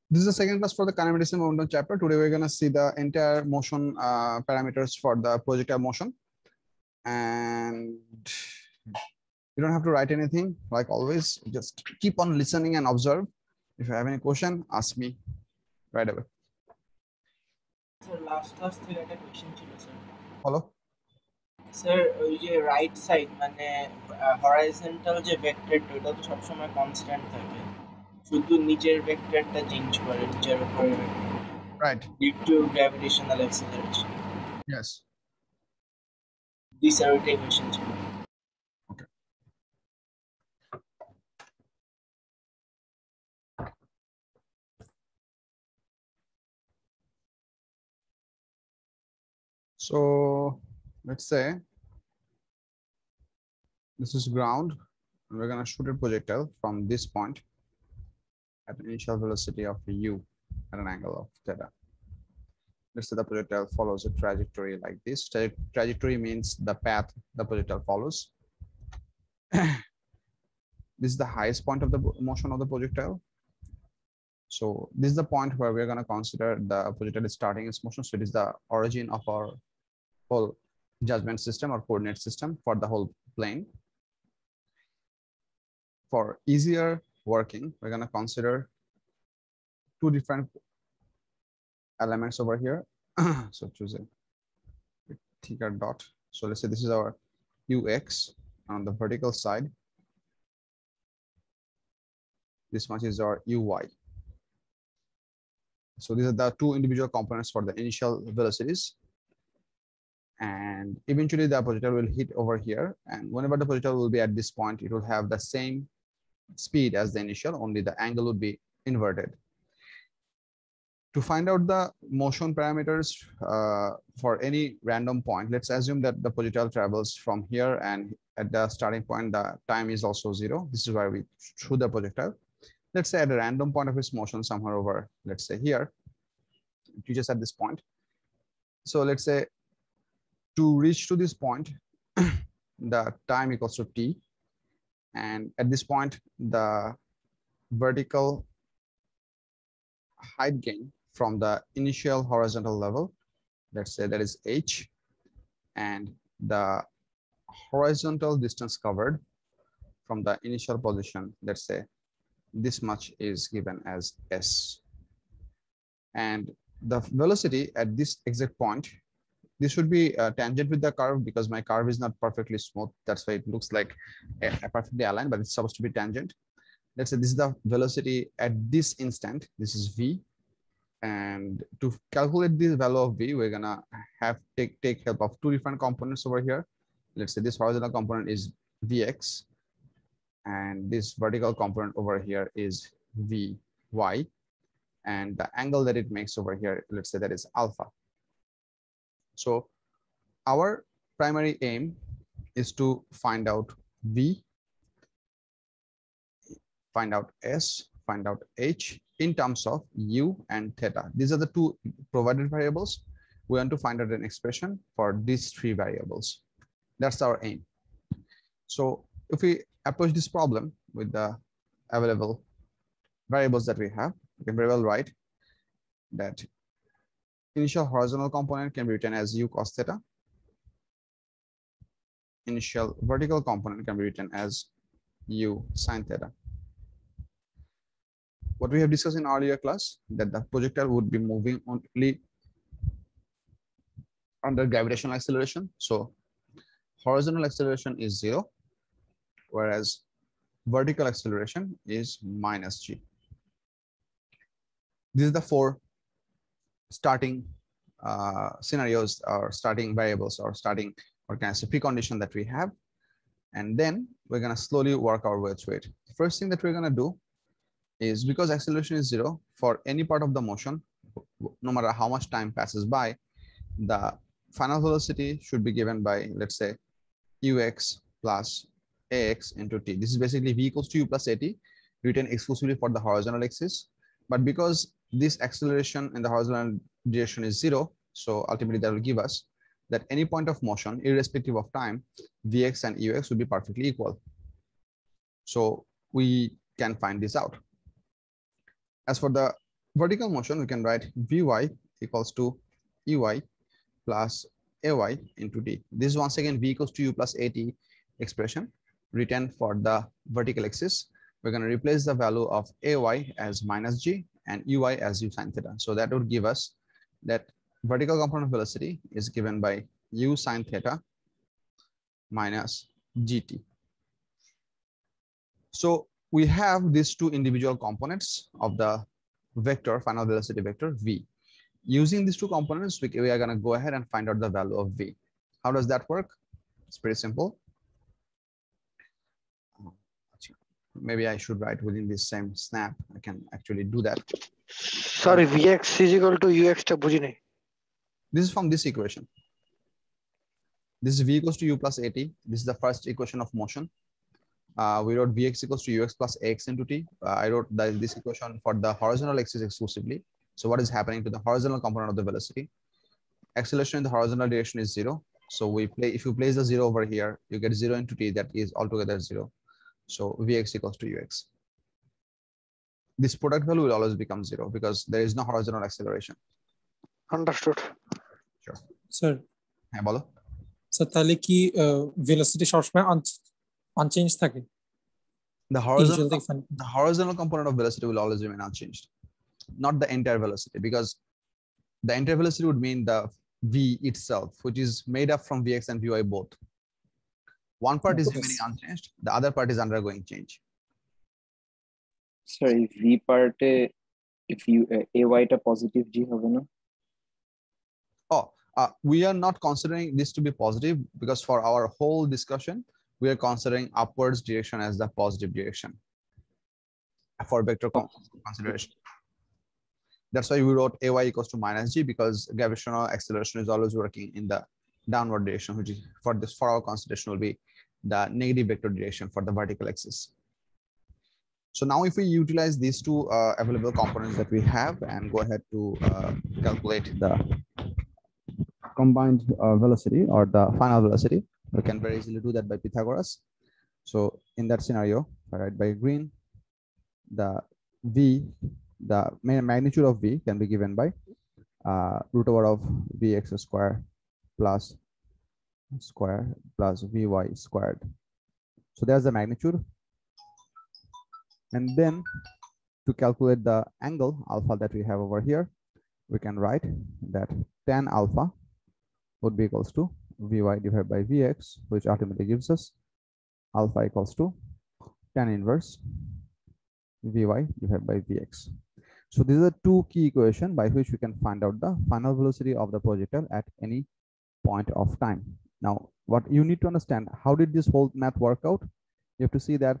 This is the second class for the kinematics and momentum chapter. Today we're going to see the entire motion parameters for the projectile motion. And you don't have to write anything, like always. Just keep on listening and observe. If you have any question, ask me right away. Sir, last class থেকে একটা question ছিল sir. Follow. Sir ওই যে right side মানে horizontal যে ভেক্টরটা ওটা তো সবসময় কনস্ট্যান্ট থাকে, শুধু নিচের ভেক্টরটা চেঞ্জ করে, নিচের উপরে Right. Due to gravitational acceleration. Yes. জি স্যার, ওইটাই কোশ্চেন ছিল। Okay. So let's say this is ground, and we're going to shoot a projectile from this point at an initial velocity of u at an angle of theta. Let's say the projectile follows a trajectory like this. Trajectory means the path the projectile follows. This is the highest point of the motion of the projectile. So this is the point where we're going to consider the projectile is starting its motion. So it is the origin of our whole judgment system or coordinate system for the whole plane. For easier working, we're going to consider two different elements over here. So choose a thicker dot. So let's say this is our ux on the vertical side. This much is our uy. So these are the two individual components for the initial velocities. And eventually the projectile will hit over here. And whenever the projectile will be at this point, it will have the same speed as the initial, only the angle would be inverted. To find out the motion parameters for any random point, let's assume that the projectile travels from here, and at the starting point, the time is also 0. This is where we shoot the projectile. Let's say at a random point of its motion somewhere over, let's say here, just at this point. So let's say to reach to this point, the time equals to t. And at this point, the vertical height gain from the initial horizontal level, let's say that is h, and the horizontal distance covered from the initial position, let's say this much is given as s. And the velocity at this exact point, this should be tangent with the curve, because my curve is not perfectly smooth. That's why it looks like a perfectly aligned, but it's supposed to be tangent. Let's say this is the velocity at this instant. This is v. And to calculate this value of v, we're gonna have take help of two different components over here. Let's say this horizontal component is vx, and this vertical component over here is vy, and the angle that it makes over here, let's say that is alpha. So our primary aim is to find out v, find out s, find out h in terms of u and theta. These are the two provided variables. We want to find out an expression for these three variables. That's our aim. So if we approach this problem with the available variables that we have, we can very well write that initial horizontal component can be written as u cos theta. Initial vertical component can be written as u sin theta. What we have discussed in earlier class, that the projectile would be moving only under gravitational acceleration. So horizontal acceleration is 0, whereas vertical acceleration is minus g. These are the four starting scenarios, or starting variables, or starting, or can I say, precondition that we have. And then we're going to slowly work our way through it. The first thing that we're going to do is, because acceleration is 0 for any part of the motion, no matter how much time passes by, the final velocity should be given by, let's say, ux plus ax into t. This is basically v equals to u plus at, written exclusively for the horizontal axis. But because this acceleration in the horizontal direction is 0, so ultimately that will give us that any point of motion, irrespective of time, vx and ux will be perfectly equal. So we can find this out. As for the vertical motion, we can write Vy equals to Ey plus Ay into t. This is once again V equals to U plus At expression written for the vertical axis. We're going to replace the value of Ay as minus g and Ui as u sine theta. So that would give us that vertical component of velocity is given by u sine theta minus gt. So we have these two individual components of the vector, final velocity vector v. Using these two components, we are going to go ahead and find out the value of v. How does that work? It's pretty simple. Maybe I should write within this same snap. I can actually do that. Sorry, Vx is equal to Ux টা বুঝি নাই. This is from this equation. This is v equals to u plus at. This is the first equation of motion. We wrote vx equals to ux plus x into t. I wrote this equation for the horizontal axis exclusively. So what is happening to the horizontal component of the velocity? Acceleration in the horizontal direction is 0. So if you place the 0 over here, you get 0 into t, that is altogether 0. So vx equals to ux. This product value will always become 0 because there is no horizontal acceleration. Understood. Sure. Sir. হ্যাঁ বলো। Sir তাহলে কি velocity সবসময় unchanged থাকে? The horizontal component of velocity will always remain unchanged, not the entire velocity, because the entire velocity would mean the v itself, which is made up from vx and vy both. One part is remaining unchanged, the other part is undergoing change. Sorry, v part if you ay ta positive g hobe na? We are not considering this to be positive because for our whole discussion, we are considering upwards direction as the positive direction for vector consideration. That's why we wrote ay equals to minus g, because gravitational acceleration is always working in the downward direction, which is for our consideration will be the negative vector direction for the vertical axis. So now if we utilize these two available components that we have and go ahead to calculate the combined velocity or the final velocity, we can very easily do that by Pythagoras. So in that scenario, I write by green, the magnitude of v can be given by root over of vx square plus vy squared. So there's the magnitude. And then to calculate the angle alpha that we have over here, we can write that tan alpha would be equals to vy divided by vx, which ultimately gives us alpha equals to tan inverse vy divided by vx. So these are two key equations by which we can find out the final velocity of the projectile at any point of time. Now, what you need to understand, how did this whole math work out? You have to see that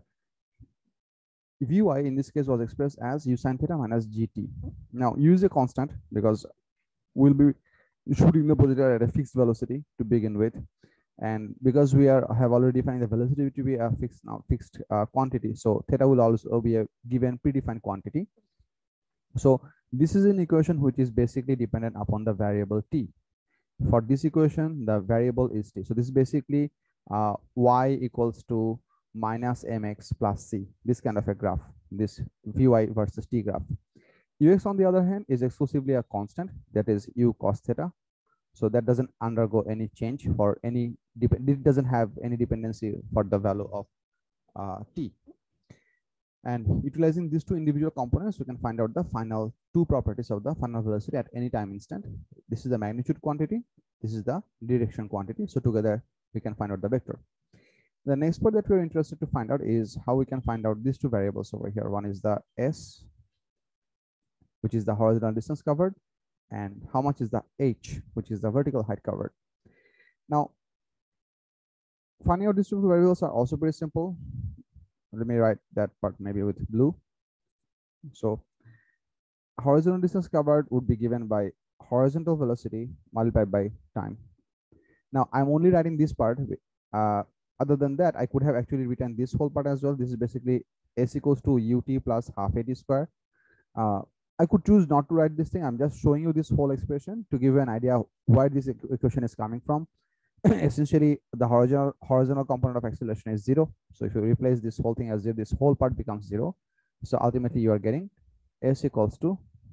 vy in this case was expressed as u sine theta minus gt. Now, u is a constant because we'll be shooting the projectile at a fixed velocity to begin with, and because we have already defined the velocity to be a fixed quantity, so theta will also be a given predefined quantity. So this is an equation which is basically dependent upon the variable t. For this equation, the variable is t. So this is basically y equals to minus mx plus c, this kind of a graph, this vy versus t graph. Ux, on the other hand, is exclusively a constant, that is u cos theta. So that doesn't undergo any change for any, it doesn't have any dependency for the value of t. And utilizing these two individual components, we can find out the final two properties of the final velocity at any time instant. This is the magnitude quantity, this is the direction quantity. So together we can find out the vector. The next part that we're interested to find out is how we can find out these two variables over here. One is the s, which is the horizontal distance covered, and how much is the h, which is the vertical height covered. Now, finding out these two variables are also pretty simple. Let me write that part maybe with blue. So horizontal distance covered would be given by horizontal velocity multiplied by time. Now I'm only writing this part. Other than that, I could have actually written this whole part as well. This is basically s equals to ut plus half at square. I could choose not to write this thing. I'm just showing you this whole expression to give you an idea where this equation is coming from. Essentially, the horizontal component of acceleration is 0. So if you replace this whole thing as 0, this whole part becomes 0. So ultimately, you are getting s equals to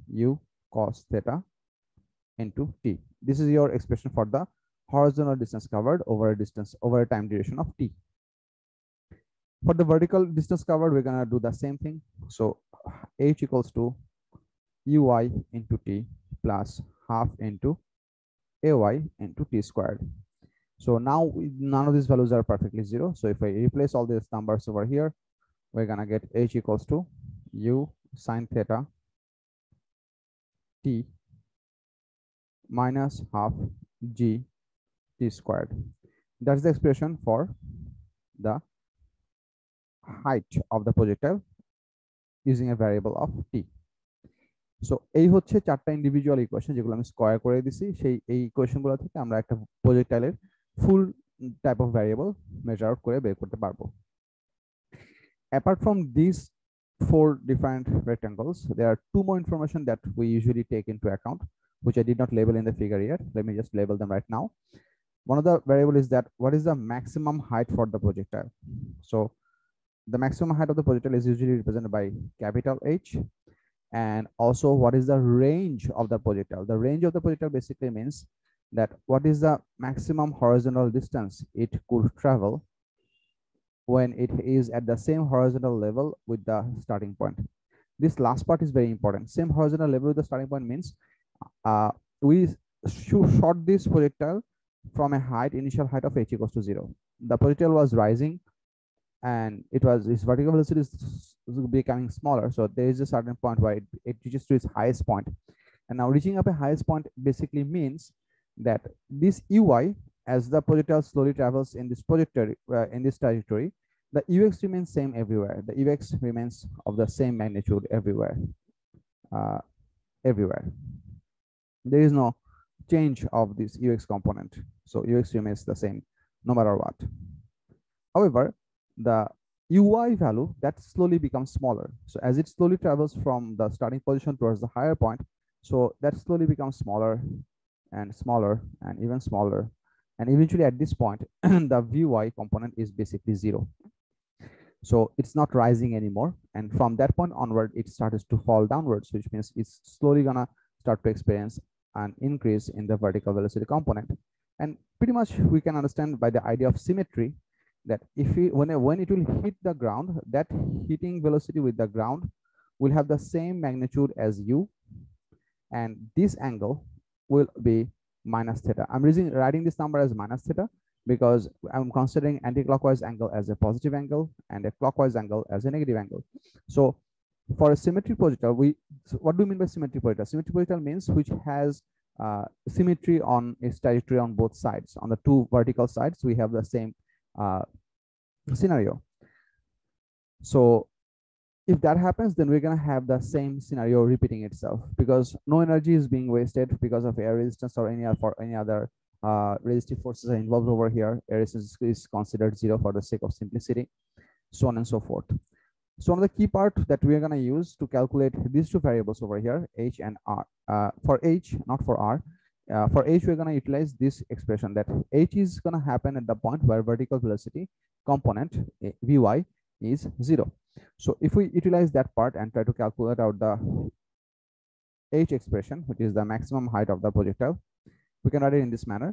u cos theta into t. This is your expression for the horizontal distance covered over a time duration of t. For the vertical distance covered, we're gonna do the same thing. So h equals to ui into t plus half into ay into t squared. So now none of these values are perfectly zero. So if I replace all these numbers over here, we're gonna get h equals to u sine theta t minus half g t squared. That's the expression for the height of the projectile using a variable of t. So এই হচ্ছে চারটা individual equation যেগুলো আমি square করে দিছি। সেই এই ইকুয়েশনগুলো থেকে আমরা একটা প্রজেক্টাইলের full type of variable measure out করে বের করতে পারবো। Apart from these four different rectangles, there are two more information that we usually take into account, which I did not label in the figure yet. Let me just label them right now. One of the variable is that what is the maximum height for the projectile. So the maximum height of the projectile is usually represented by capital H. And also what is the range of the projectile. The range of the projectile basically means that what is the maximum horizontal distance it could travel when it is at the same horizontal level with the starting point. This last part is very important. Same horizontal level with the starting point means we shot this projectile from a initial height of h equals to 0. The projectile was rising and its vertical velocity is becoming smaller. So there is a certain point where it reaches to its highest point. And now reaching up a highest point basically means that this ui, as the projectile slowly travels in this trajectory, the ux remains same everywhere. The ux remains of the same magnitude everywhere. There is no change of this ux component. So ux remains the same no matter what. However, the ui value that slowly becomes smaller. So as it slowly travels from the starting position towards the higher point, so that slowly becomes smaller and smaller and even smaller. And eventually at this point, the vy component is basically 0. So it's not rising anymore. And from that point onward, it starts to fall downwards, which means it's slowly gonna start to experience an increase in the vertical velocity component. And pretty much we can understand by the idea of symmetry that if when it will hit the ground, that hitting velocity with the ground will have the same magnitude as u, and this angle will be minus theta. I'm writing this number as minus theta because I'm considering anti-clockwise angle as a positive angle and a clockwise angle as a negative angle. So for a symmetric projectile, so what do we mean by symmetric projectile? Symmetric projectile means which has symmetry on its trajectory on both sides. On the two vertical sides, we have the same scenario. So if that happens, then we're going to have the same scenario repeating itself because no energy is being wasted because of air resistance or any other resistive forces are involved over here. Air resistance is considered 0 for the sake of simplicity, so on and so forth. So one of the key part that we're going to use to calculate these two variables over here, h and r, for h, not for r. For h, we're going to utilize this expression that h is going to happen at the point where vertical velocity component vy is 0. So if we utilize that part and try to calculate out the h expression, which is the maximum height of the projectile, we can write it in this manner.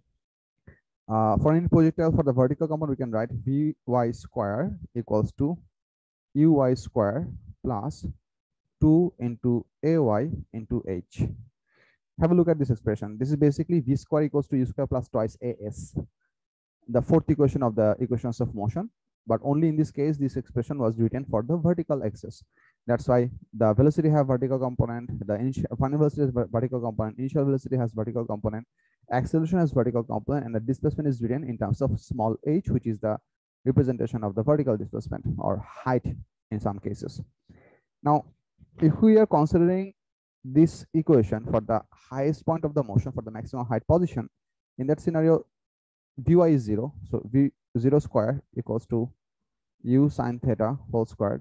For any projectile, for the vertical component, we can write vy square equals to ui square plus 2 into ay into h. Have a look at this expression. This is basically v square equals to u square plus twice as, the fourth equation of the equations of motion. But only in this case, this expression was written for the vertical axis. That's why the velocity have vertical component, the final velocity has vertical component, initial velocity has vertical component, acceleration has vertical component, and the displacement is written in terms of small h, which is the representation of the vertical displacement or height in some cases. Now, if we are considering this equation for the highest point of the motion for the maximum height position, in that scenario, vy is 0. So v0 square equals to u sine theta whole squared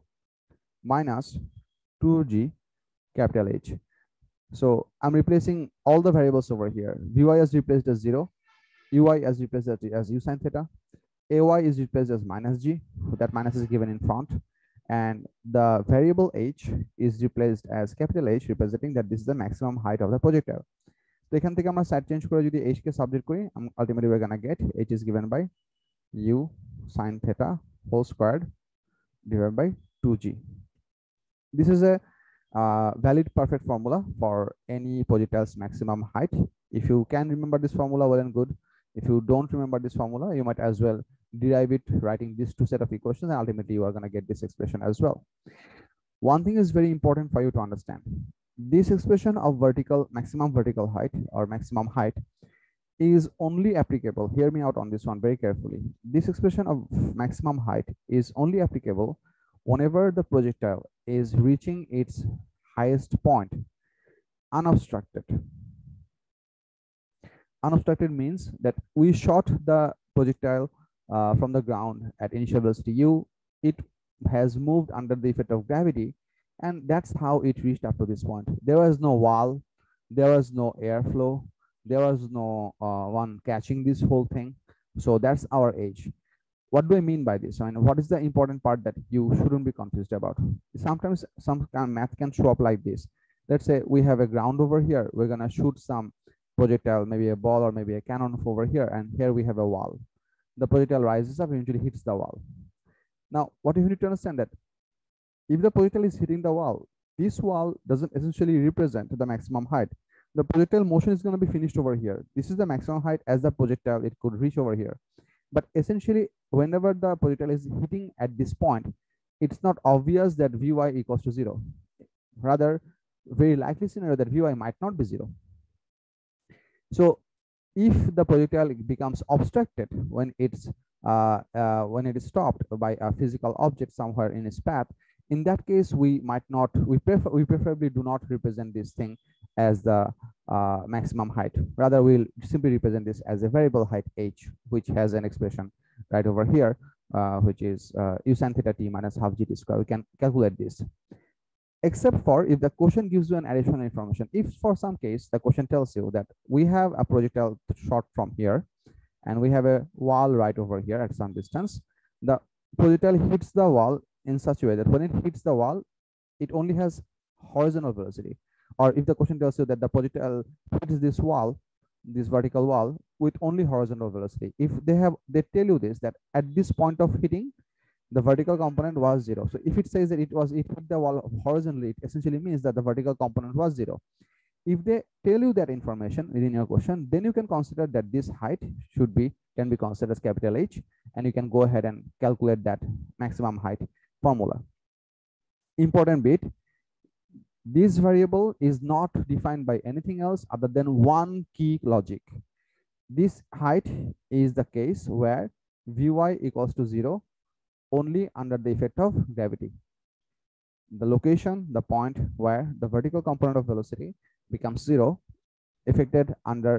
minus 2g capital H. So I'm replacing all the variables over here. Vy is replaced as 0, ui is replaced as u sine theta, ay is replaced as minus g, that minus is given in front, and the variable h is replaced as capital H, representing that this is the maximum height of the projectile. তো এখান থেকে আমরা side change করে যদি h কে subject করি, ultimately we're gonna get h is given by u sin theta whole squared divided by 2g. This is a valid perfect formula for any projectile's maximum height. If you can remember this formula, well and good. If you don't remember this formula, you might as well derive it writing these two set of equations, and ultimately you are going to get this expression as well. One thing is very important for you to understand. This expression of maximum vertical height or maximum height is only applicable, hear me out on this one very carefully. This expression of maximum height is only applicable whenever the projectile is reaching its highest point unobstructed. Unobstructed means that we shot the projectile from the ground at initial velocity u. It has moved under the effect of gravity, and that's how it reached up to this point. There was no wall, there was no airflow, there was no one catching this whole thing. So that's our age. What do I mean by this? And what is the important part that you shouldn't be confused about? Sometimes some kind of math can show up like this. Let's say we have a ground over here. We're gonna shoot some projectile, maybe a ball or maybe a cannon over here, and here we have a wall. The projectile rises up, eventually hits the wall. Now, what you need to understand that if the projectile is hitting the wall, this wall doesn't essentially represent the maximum height. The projectile motion is going to be finished over here. This is the maximum height as the projectile it could reach over here. But essentially, whenever the projectile is hitting at this point, it's not obvious that Vy equals to 0. Rather, very likely scenario that Vy might not be 0. So if the projectile becomes obstructed when it is stopped by a physical object somewhere in its path, in that case we preferably do not represent this thing as the maximum height. Rather, we'll simply represent this as a variable height h, which has an expression right over here, which is u sin theta t minus half gt square. We can calculate this, except for if the question gives you an additional information. If for some case the question tells you that we have a projectile shot from here and we have a wall right over here at some distance, the projectile hits the wall in such a way that when it hits the wall, it only has horizontal velocity. Or if the question tells you that the projectile hits this wall, this vertical wall, with only horizontal velocity, if they tell you this, that at this point of hitting, the vertical component was 0. So if it says that it hit the wall horizontally, it essentially means that the vertical component was 0. If they tell you that information within your question, then you can consider that this height can be considered as capital H, and you can go ahead and calculate that maximum height formula. Important bit, this variable is not defined by anything else other than one key logic. This height is the case where Vy equals to 0 only under the effect of gravity. The location, the point where the vertical component of velocity becomes 0, affected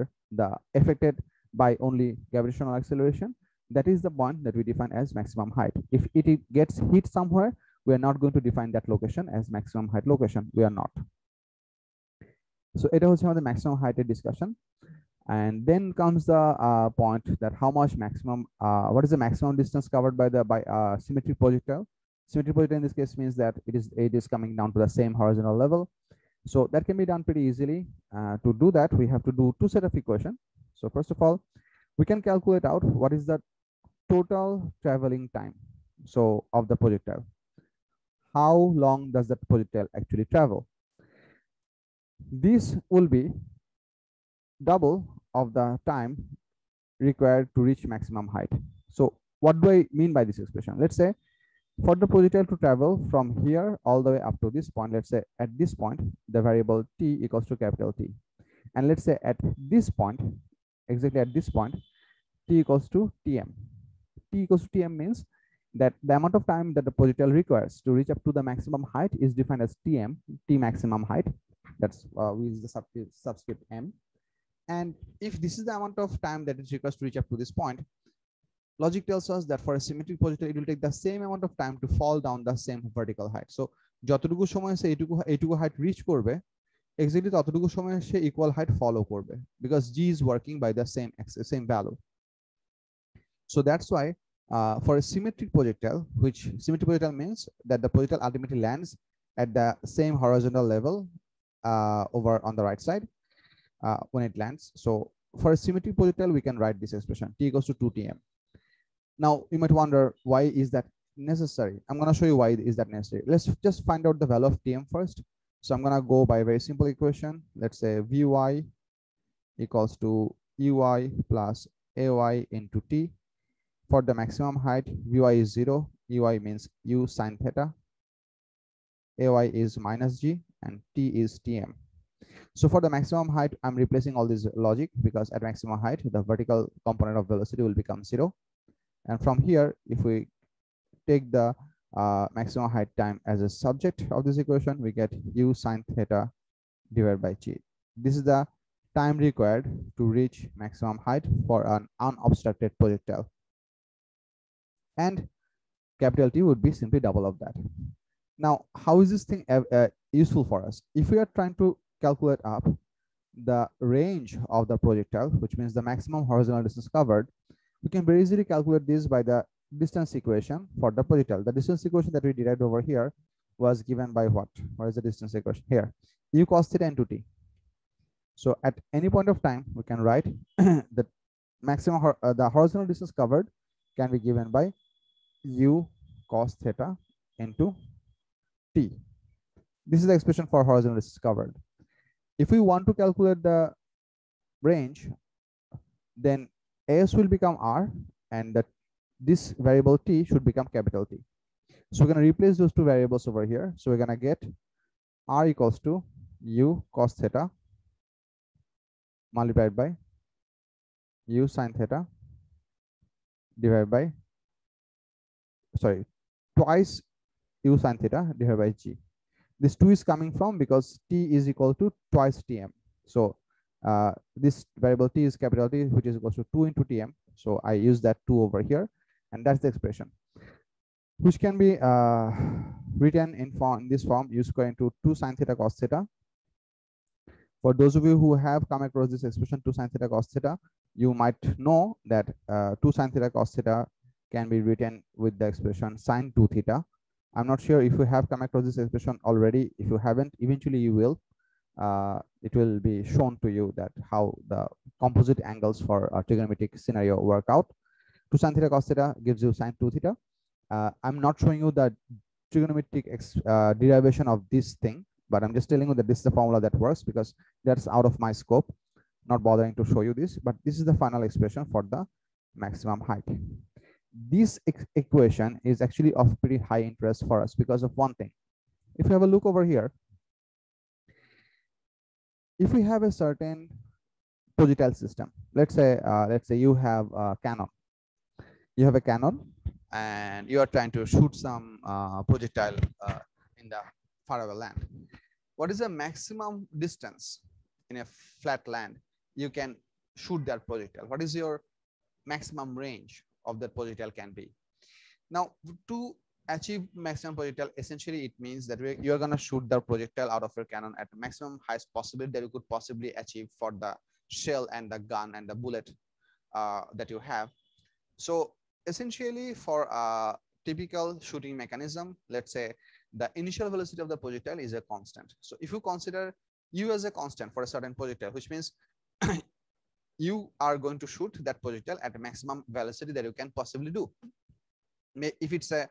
by only gravitational acceleration, that is the point that we define as maximum height. If it gets hit somewhere, we are not going to define that location as maximum height location. We are not. So it was the maximum height discussion. And then comes the point that how much maximum, what is the maximum distance covered by symmetric projectile? Symmetric projectile in this case means that it is coming down to the same horizontal level. So that can be done pretty easily. To do that, we have to do two set of equation. So first of all, we can calculate out what is the total traveling time of the projectile. How long does that projectile actually travel? This will be double of the time required to reach maximum height. So what do I mean by this expression? Let's say for the projectile to travel from here all the way up to this point, let's say at this point, the variable t equals to capital T. And let's say at this point, exactly at this point, t equals to Tm. T equals to Tm means that the amount of time that the projectile requires to reach up to the maximum height is defined as Tm, T maximum height. That's we use the subscript m. And if this is the amount of time that it requires to reach up to this point, logic tells us that for a symmetric projectile, it will take the same amount of time to fall down the same vertical height. So যতটুকু সময় সে এইটুকু height reach করবে, exactly ততটুকু সময় সে equal height follow করবে, because g is working by the same value. So that's why For a symmetric projectile, which symmetric projectile means that the projectile ultimately lands at the same horizontal level over on the right side when it lands. So for a symmetric projectile, we can write this expression t equals to 2tm. Now you might wonder, why is that necessary? I'm going to show you why is that necessary. Let's just find out the value of tm first. So I'm going to go by a very simple equation. Let's say vy equals to ui plus ay into t. For the maximum height, vy is 0, ui means u sine theta, ay is minus g, and t is tm. So for the maximum height, I'm replacing all this logic, because at maximum height, the vertical component of velocity will become 0. And from here, if we take the maximum height time as a subject of this equation, we get u sine theta divided by g. This is the time required to reach maximum height for an unobstructed projectile. And capital T would be simply double of that. Now, how is this thing useful for us? If we are trying to calculate up the range of the projectile, which means the maximum horizontal distance covered, we can very easily calculate this by the distance equation for the projectile. The distance equation that we derived over here was given by what? What is the distance equation here? U cos theta into t. So at any point of time, we can write the maximum the horizontal distance covered can be given by u cos theta into t. This is the expression for horizontal distance covered. If we want to calculate the range, then s will become r, and this variable t should become capital T. So we're going to replace those two variables over here. So we're going to get r equals to u cos theta multiplied by u sine theta divided by, sorry, twice u sine theta divided by g. This 2 is coming from because t is equal to twice tm. So this variable t is capital T, which is equal to 2 into tm. So I use that 2 over here, and that's the expression, which can be written in this form: u square into 2 sine theta cos theta. For those of you who have come across this expression 2 sine theta cos theta, you might know that 2 sine theta cos theta can be written with the expression sine 2 theta. I'm not sure if you have come across this expression already. If you haven't, eventually you will. It will be shown to you that how the composite angles for a trigonometric scenario work out. 2 sine theta cos theta gives you sine 2 theta. I'm not showing you the trigonometric derivation of this thing, but I'm just telling you that this is the formula that works, because that's out of my scope, not bothering to show you this, but this is the final expression for the maximum height. This equation is actually of pretty high interest for us because of one thing. If you have a look over here, if we have a certain projectile system, let's say you have a cannon. You have a cannon and you are trying to shoot some projectile in the faraway land. What is the maximum distance in a flat land you can shoot that projectile? What is your maximum range of that projectile can be? Now, to achieve maximum projectile, essentially it means that you are going to shoot the projectile out of your cannon at maximum highest possibility that you could possibly achieve for the shell and the gun and the bullet that you have. So essentially, for a typical shooting mechanism, let's say the initial velocity of the projectile is a constant. So if you consider u as a constant for a certain projectile, which means you are going to shoot that projectile at a maximum velocity that you can possibly do. If it's a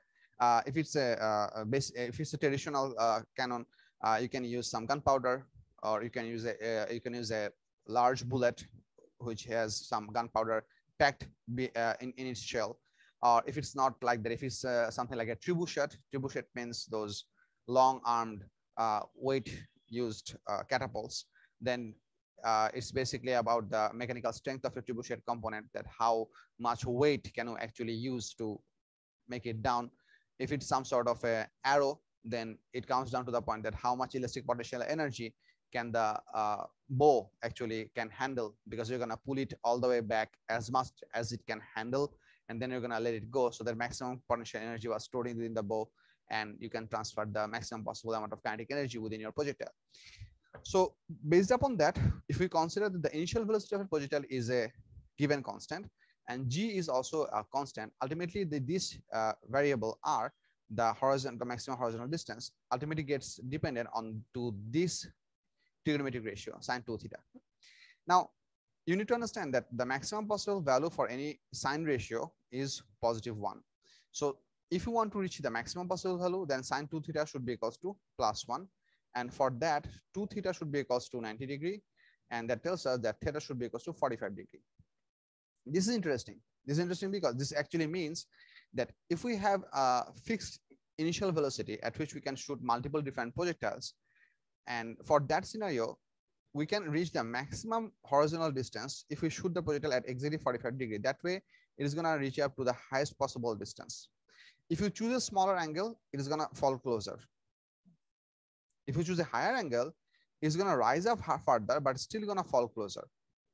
traditional cannon, you can use some gunpowder, or you can use a large bullet which has some gunpowder packed in its shell. Or if it's not like that, if it's something like a trebuchet means those long-armed weight used catapults, then it's basically about the mechanical strength of a trebuchet component, that how much weight can you actually use to make it down. If it's some sort of a arrow, then it comes down to the point that how much elastic potential energy can the bow actually can handle, because you're going to pull it all the way back as much as it can handle, and then you're going to let it go, so that maximum potential energy was stored within the bow, and you can transfer the maximum possible amount of kinetic energy within your projectile. So based upon that, if we consider that the initial velocity of a projectile is a given constant, and G is also a constant. Ultimately, this variable R, the maximum horizontal distance, ultimately gets dependent on to this trigonometric ratio, sine 2 theta. Now, you need to understand that the maximum possible value for any sine ratio is +1. So if you want to reach the maximum possible value, then sine 2 theta should be equals to +1. And for that, 2 theta should be equals to 90 degree. And that tells us that theta should be equals to 45 degree. This is interesting. This is interesting because this actually means that if we have a fixed initial velocity at which we can shoot multiple different projectiles, and for that scenario, we can reach the maximum horizontal distance if we shoot the projectile at exactly 45 degree. That way, it is going to reach up to the highest possible distance. If you choose a smaller angle, it is going to fall closer. If you choose a higher angle, it's going to rise up further, but still going to fall closer.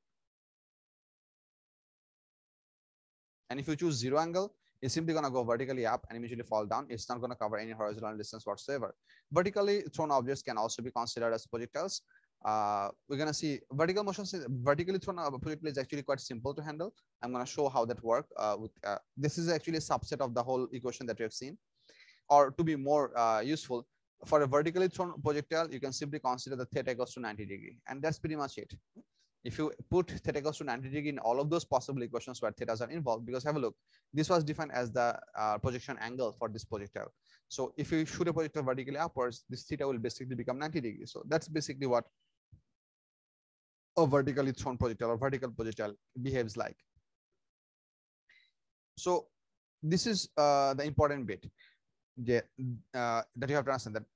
And if you choose 0 angle, it's simply going to go vertically up and immediately fall down. It's not going to cover any horizontal distance whatsoever. Vertically thrown objects can also be considered as projectiles. We're going to see vertical motion. Vertically thrown projectile is actually quite simple to handle. I'm going to show how that works. This is actually a subset of the whole equation that we have seen. Or to be more useful, for a vertically thrown projectile, you can simply consider the theta equals to 90 degree. And that's pretty much it. If you put theta equals to 90 degree in all of those possible equations where thetas are involved, because have a look, this was defined as the projection angle for this projectile. So if you shoot a projectile vertically upwards, this theta will basically become 90 degrees. So that's basically what a vertically thrown projectile or vertical projectile behaves like. So this is the important bit that you have to understand, that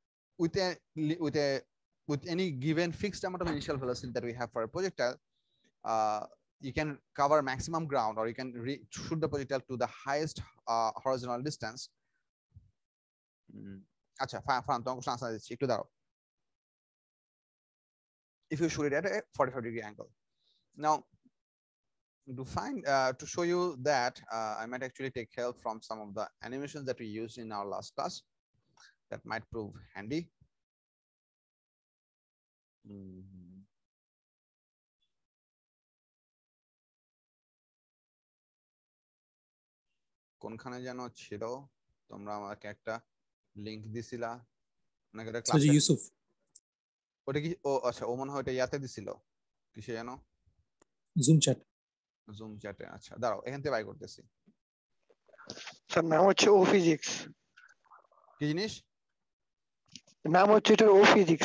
with any given fixed amount of initial velocity that we have for a projectile, you can cover maximum ground, or you can shoot the projectile to the highest horizontal distance. If you shoot it at a 45 degree angle. Now, to show you that, I might actually take help from some of the animations that we used in our last class that might prove handy. কোনখানে যেন ছিল, তোমরা আমাকে একটা link দিছিলা, নাকি এটা ক্লাসে ইউসুফ, ওটা কি? ও আচ্ছা, ও মনে হয় এটা ইয়াতে দিছিল, কিসে যেন, জুম চ্যাটে। আচ্ছা দাঁড়াও, এখান থেকে বাই করতেছি। স্যার নাম হচ্ছে ও ফিজিক্স। কি জিনিস? নাম হচ্ছে এটা ও ফিজিক্স।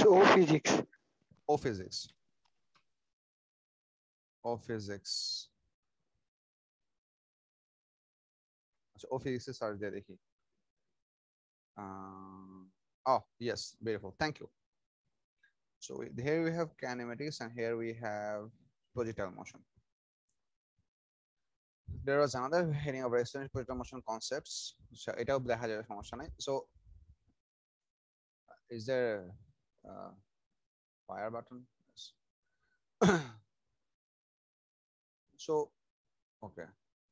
আচ্ছা, ও ফিজিক্স সার্চ দিয়ে দেখি। Oh yes, beautiful, thank you. So here we have kinematics and here we have projectile motion. There was another heading of extended projectile motion concepts. So এটাও দেখা যাবে, সমস্যা নাই। So is there a fire button? Yes. So okay,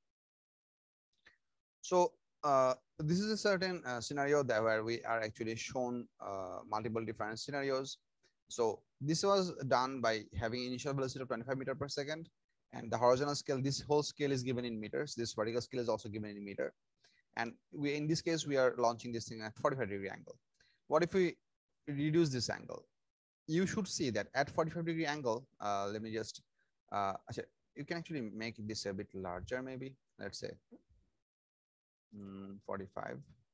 so this is a certain scenario that where we are actually shown multiple different scenarios. So this was done by having initial velocity of 25 meters per second, and the horizontal scale, this whole scale is given in meters. This vertical scale is also given in meter. And we, in this case, we are launching this thing at 45 degree angle. What if we reduce this angle? You should see that at 45 degree angle, let me just, you can actually make this a bit larger, maybe, let's say 45.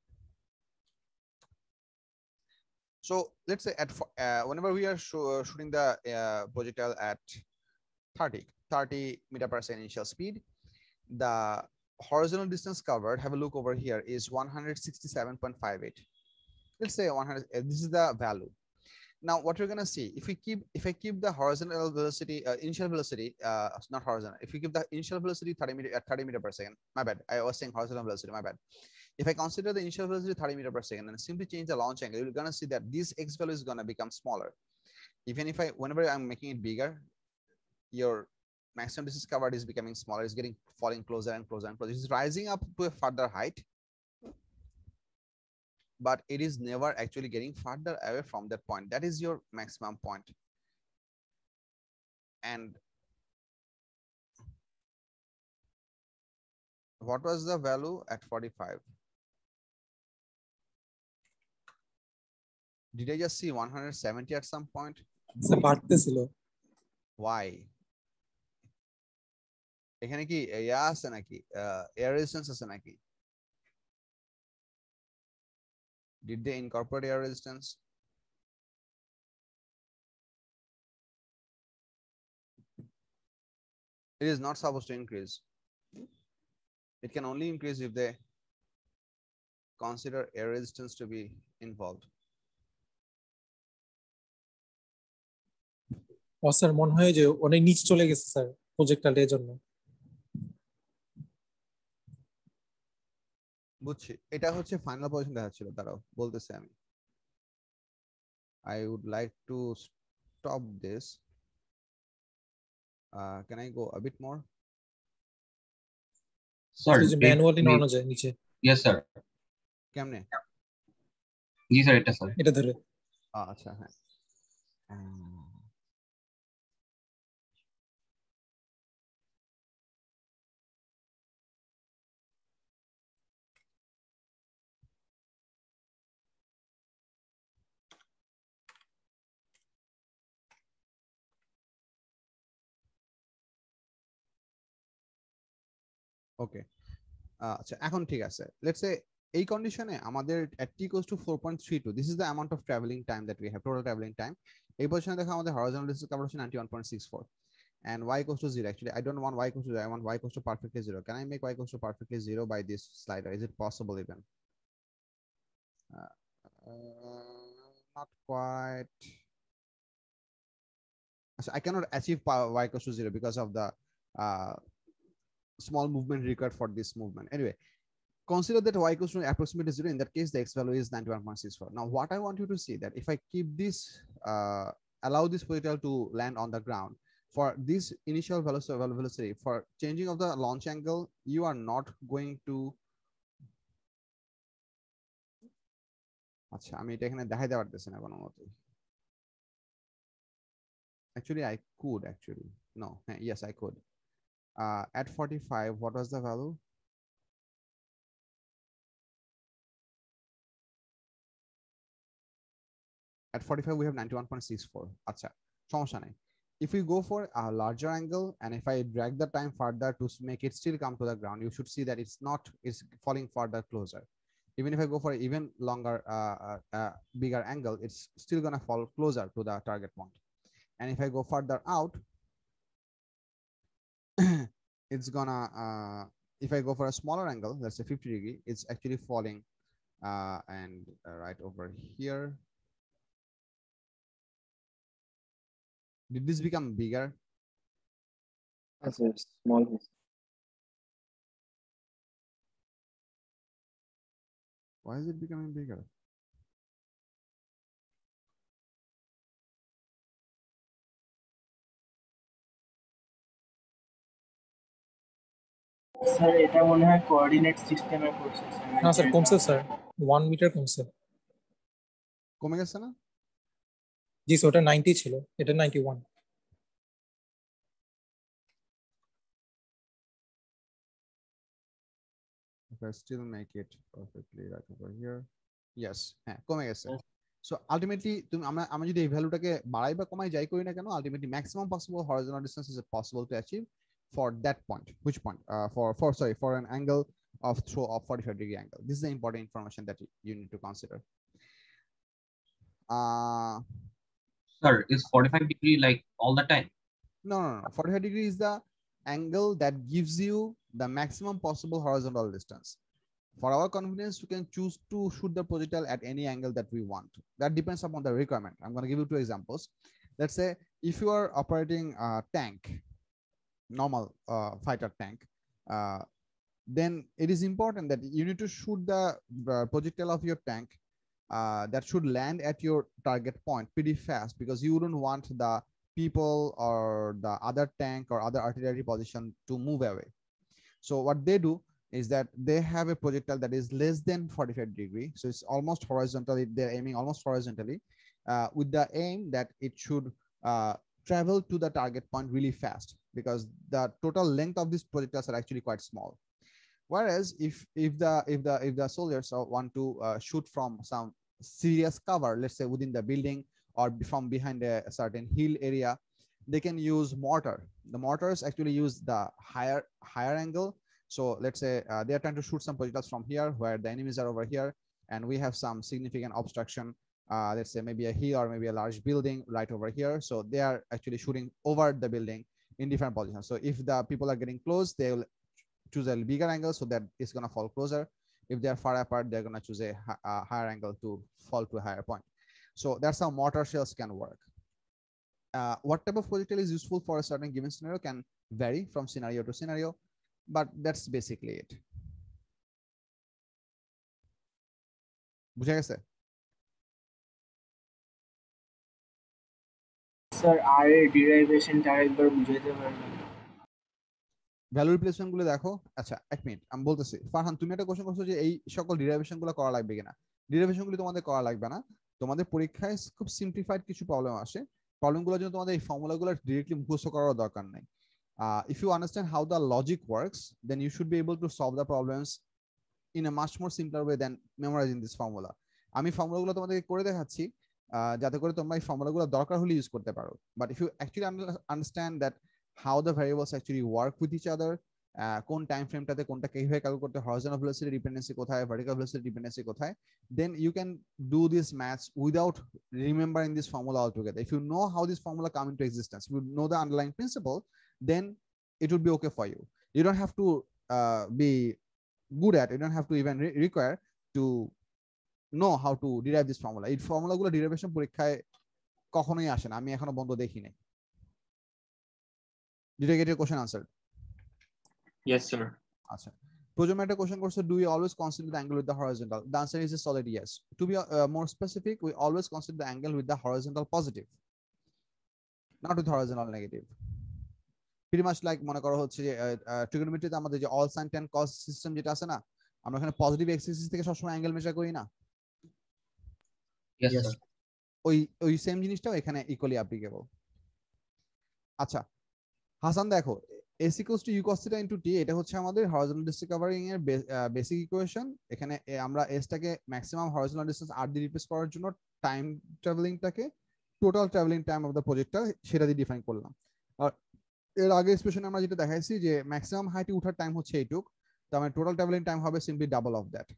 So let's say at whenever we are shooting the projectile at 30 meter per second initial speed, the horizontal distance covered, have a look over here, is 167.58. Let's say 100. This is the value. Now what we're gonna see, if I keep the horizontal velocity, initial velocity, not horizontal, if you keep the initial velocity 30 meter per second, my bad, I was saying horizontal velocity, my bad. If I consider the initial velocity 30 meter per second and simply change the launch angle, you're gonna see that this x value is gonna become smaller. Even if whenever I'm making it bigger, your maximum distance covered is becoming smaller, it's falling closer and closer and closer. It's rising up to a further height, but it is never actually getting further away from that point. That is your maximum point. And What was the value at 45? Did I just see 170 at some point? Sir বাড়তেছিল। Why? এখানে কি ইয়া আছে নাকি air resistance আছে নাকি? Did they incorporate air resistance? It is not supposed to increase. It can only increase if they consider air resistance to be involved. ও sir মনে হয় যে অনেক নিচে চলে গেছে স্যার প্রজেক্টরটা এর জন্য। বুঝছি, এটা হচ্ছে ফাইনাল পজিশন দেখাচ্ছিল, দাঁড়াও বলতেছি আমি। I would like to stop this. Can I go a bit more? Sir, যে ম্যানুয়ালি নামানো যায় নিচে। yes sir. কেমনে? জি স্যার, এটা স্যার। এটা ধরে। আচ্ছা হ্যাঁ। ওকে, আচ্ছা এখন ঠিক আছে। লেটস সে এই কন্ডিশনে আমাদের at t equals to 4.32, this is the amount of traveling time that we have, total traveling time. এই পজিশনে দেখো আমাদের horizontal distance covered হচ্ছে 91.64 and y equals to 0. Actually I don't want y equals to 0, I want y equals to perfectly 0. Can I make y equals to perfectly 0 by this slider? Is it possible even? Not quite. So I cannot achieve y equals to 0 because of the small movement required for this movement. Anyway, consider that y equals to approximately 0. In that case, the x value is 91.64. Now, what I want you to see that if I keep this, allow this projectile to land on the ground, for this initial velocity, for changing of the launch angle, you are not going to. আচ্ছা আমি এটা এখানে দেখাইতে পারতেছি না কোনো মতে। Actually, I could actually. No, yes, I could. At 45, what was the value? At 45, we have 91.64. আচ্ছা, সমস্যা নাই. If we go for a larger angle and if I drag the time further to make it still come to the ground, you should see that it's falling further closer. Even if I go for an even longer, bigger angle, it's still gonna fall closer to the target point. And if I go further out, it's gonna, if I go for a smaller angle, let's say 50 degree, it's actually falling and right over here. Did this become bigger? As a small. Why is it becoming bigger? Sir এটা মনে হয় coordinate সিস্টেমে করছে sir. না sir কমছে sir, 1 metre কমছে। কমে গেছে না? জি স্যার, ওটা 90 ছিল, এটা 91। If I still make it perfectly right over here, yes, হ্যাঁ কমে গেছে। So ultimately তুমি আমরা যদি এই ভ্যালুটাকে বাড়াই বা কমাই যাই করি না কেন, ultimately maximum possible horizontal distance is possible to achieve for that point. Which point? For an angle of throw of 45-degree angle. This is the important information that you need to consider. Sir, is 45 degree like all the time? No. 45 degree is the angle that gives you the maximum possible horizontal distance. For our convenience, we can choose to shoot the projectile at any angle that we want. That depends upon the requirement. I'm going to give you 2 examples. Let's say if you are operating a tank, normal fighter tank, then it is important that you need to shoot the projectile of your tank that should land at your target point pretty fast, because you wouldn't want the people or the other tank or other artillery position to move away. So what they do is that they have a projectile that is less than 45 degree. So it's almost horizontally, they're aiming almost horizontally with the aim that it should travel to the target point really fast, because the total length of these projectiles are actually quite small. Whereas if the soldiers want to shoot from some serious cover, let's say within the building or from behind a certain hill area, they can use mortar. The mortars actually use the higher angle. So let's say they are trying to shoot some projectiles from here where the enemies are over here, and we have some significant obstruction. Let's say maybe a hill or maybe a large building right over here. So they are actually shooting over the building in different positions. So if the people are getting close, they will choose a bigger angle so that it's going to fall closer. If they're far apart, they're going to choose a higher angle to fall to a higher point. So that's how mortar shells can work. What type of projectile is useful for a certain given scenario can vary from scenario to scenario, but that's basically it. বুঝা গেছে? Sir আর এর ডেরিভেশনটা আরেকবার বুঝাইতে পারবেন? Value replacement গুলো দেখো। আচ্ছা এক মিনিট আমি বলতেছি। ফারহান তুমি একটা কোশ্চেন করছো যে এই সকল ডেরিভেশন গুলো করা লাগবে কিনা। ডেরিভেশন গুলো তোমাদের করা লাগবে না। তোমাদের পরীক্ষায় খুব সিম্পলিফাইড কিছু প্রবলেম আসে। প্রবলেমগুলোর জন্য তোমাদের এই ফর্মুলাগুলো ডিরেক্টলি মুখস্থ করার দরকার নাই। If you understand how the logic works, then you should be able to solve the problems in a much more simpler way than memorizing this formula. আমি ফর্মুলাগুলো তোমাদেরকে করে দেখাচ্ছি যাতে করে তোমরা এই ফর্মুলাগুলো দরকার হলে ইউজ করতে পারো। But if you actually understand that how the variables actually work with each other, কোন টাইম ফ্রেমটাতে কোনটা কিভাবে ক্যালকুলেট করতে, হরিজন্টাল ভেলোসিটি ডিপেন্ডেন্সি কোথায়, ভার্টিক্যাল ভেলোসিটি ডিপেন্ডেন্সি কোথায়, then you can do this maths without remembering this formula altogether. If you know how this formula come into existence, if you know the underlying principle, then it would be okay for you. You don't have to be good at, you don't have to even require to know how to derive this formula. এই ফর্মুলাগুলো derivation পরীক্ষায় কখনোই আসে না, আমি এখনো বন্ধ দেখি নাই। Did I get your question answered? Yes, sir. আচ্ছা প্রজন্ম একটা কোশ্চেন করছে, do we always consider the angle with the horizontal? The answer is a solid yes. To be more specific, we always consider the angle with the horizontal positive, not with horizontal negative. Pretty much like মনে করো হচ্ছে যে ট্রিগোনোমেট্রিতে আমাদের যে all sin tan cos system যেটা আছে না, আমরা এখানে পজিটিভ এক্স অ্যাক্সিস থেকে সবসময় অ্যাঙ্গেল মেজার করি না? Yes, sir. ওই সেম জিনিসটাও এখানে ইকুয়ালি অ্যাপ্লিকেবল। আচ্ছা হাসান দেখো s equals to u cos theta into t, এটা হচ্ছে আমাদের হরিজন্টাল ডিস্টেন্স কভারিং এর বেসিক ইকুয়েশন। এখানে আমরা s টাকে ম্যাক্সিমাম হরিজন্টাল ডিস্টেন্স r দিয়ে রিপ্লেস করার জন্য টাইম ট্রাভেলিংটাকে total travelling time of the projector সেটা দিয়ে ডিফাইন করলাম। আর এর আগে এক্সপ্রেশনে আমরা যেটা দেখাইছি যে ম্যাক্সিমাম হাইটে ওঠার টাইম হচ্ছে এইটুক, তার মানে টোটাল ট্রাভেলিং টাইম হবে সিম্পলি ডাবল অফ দ্যাট।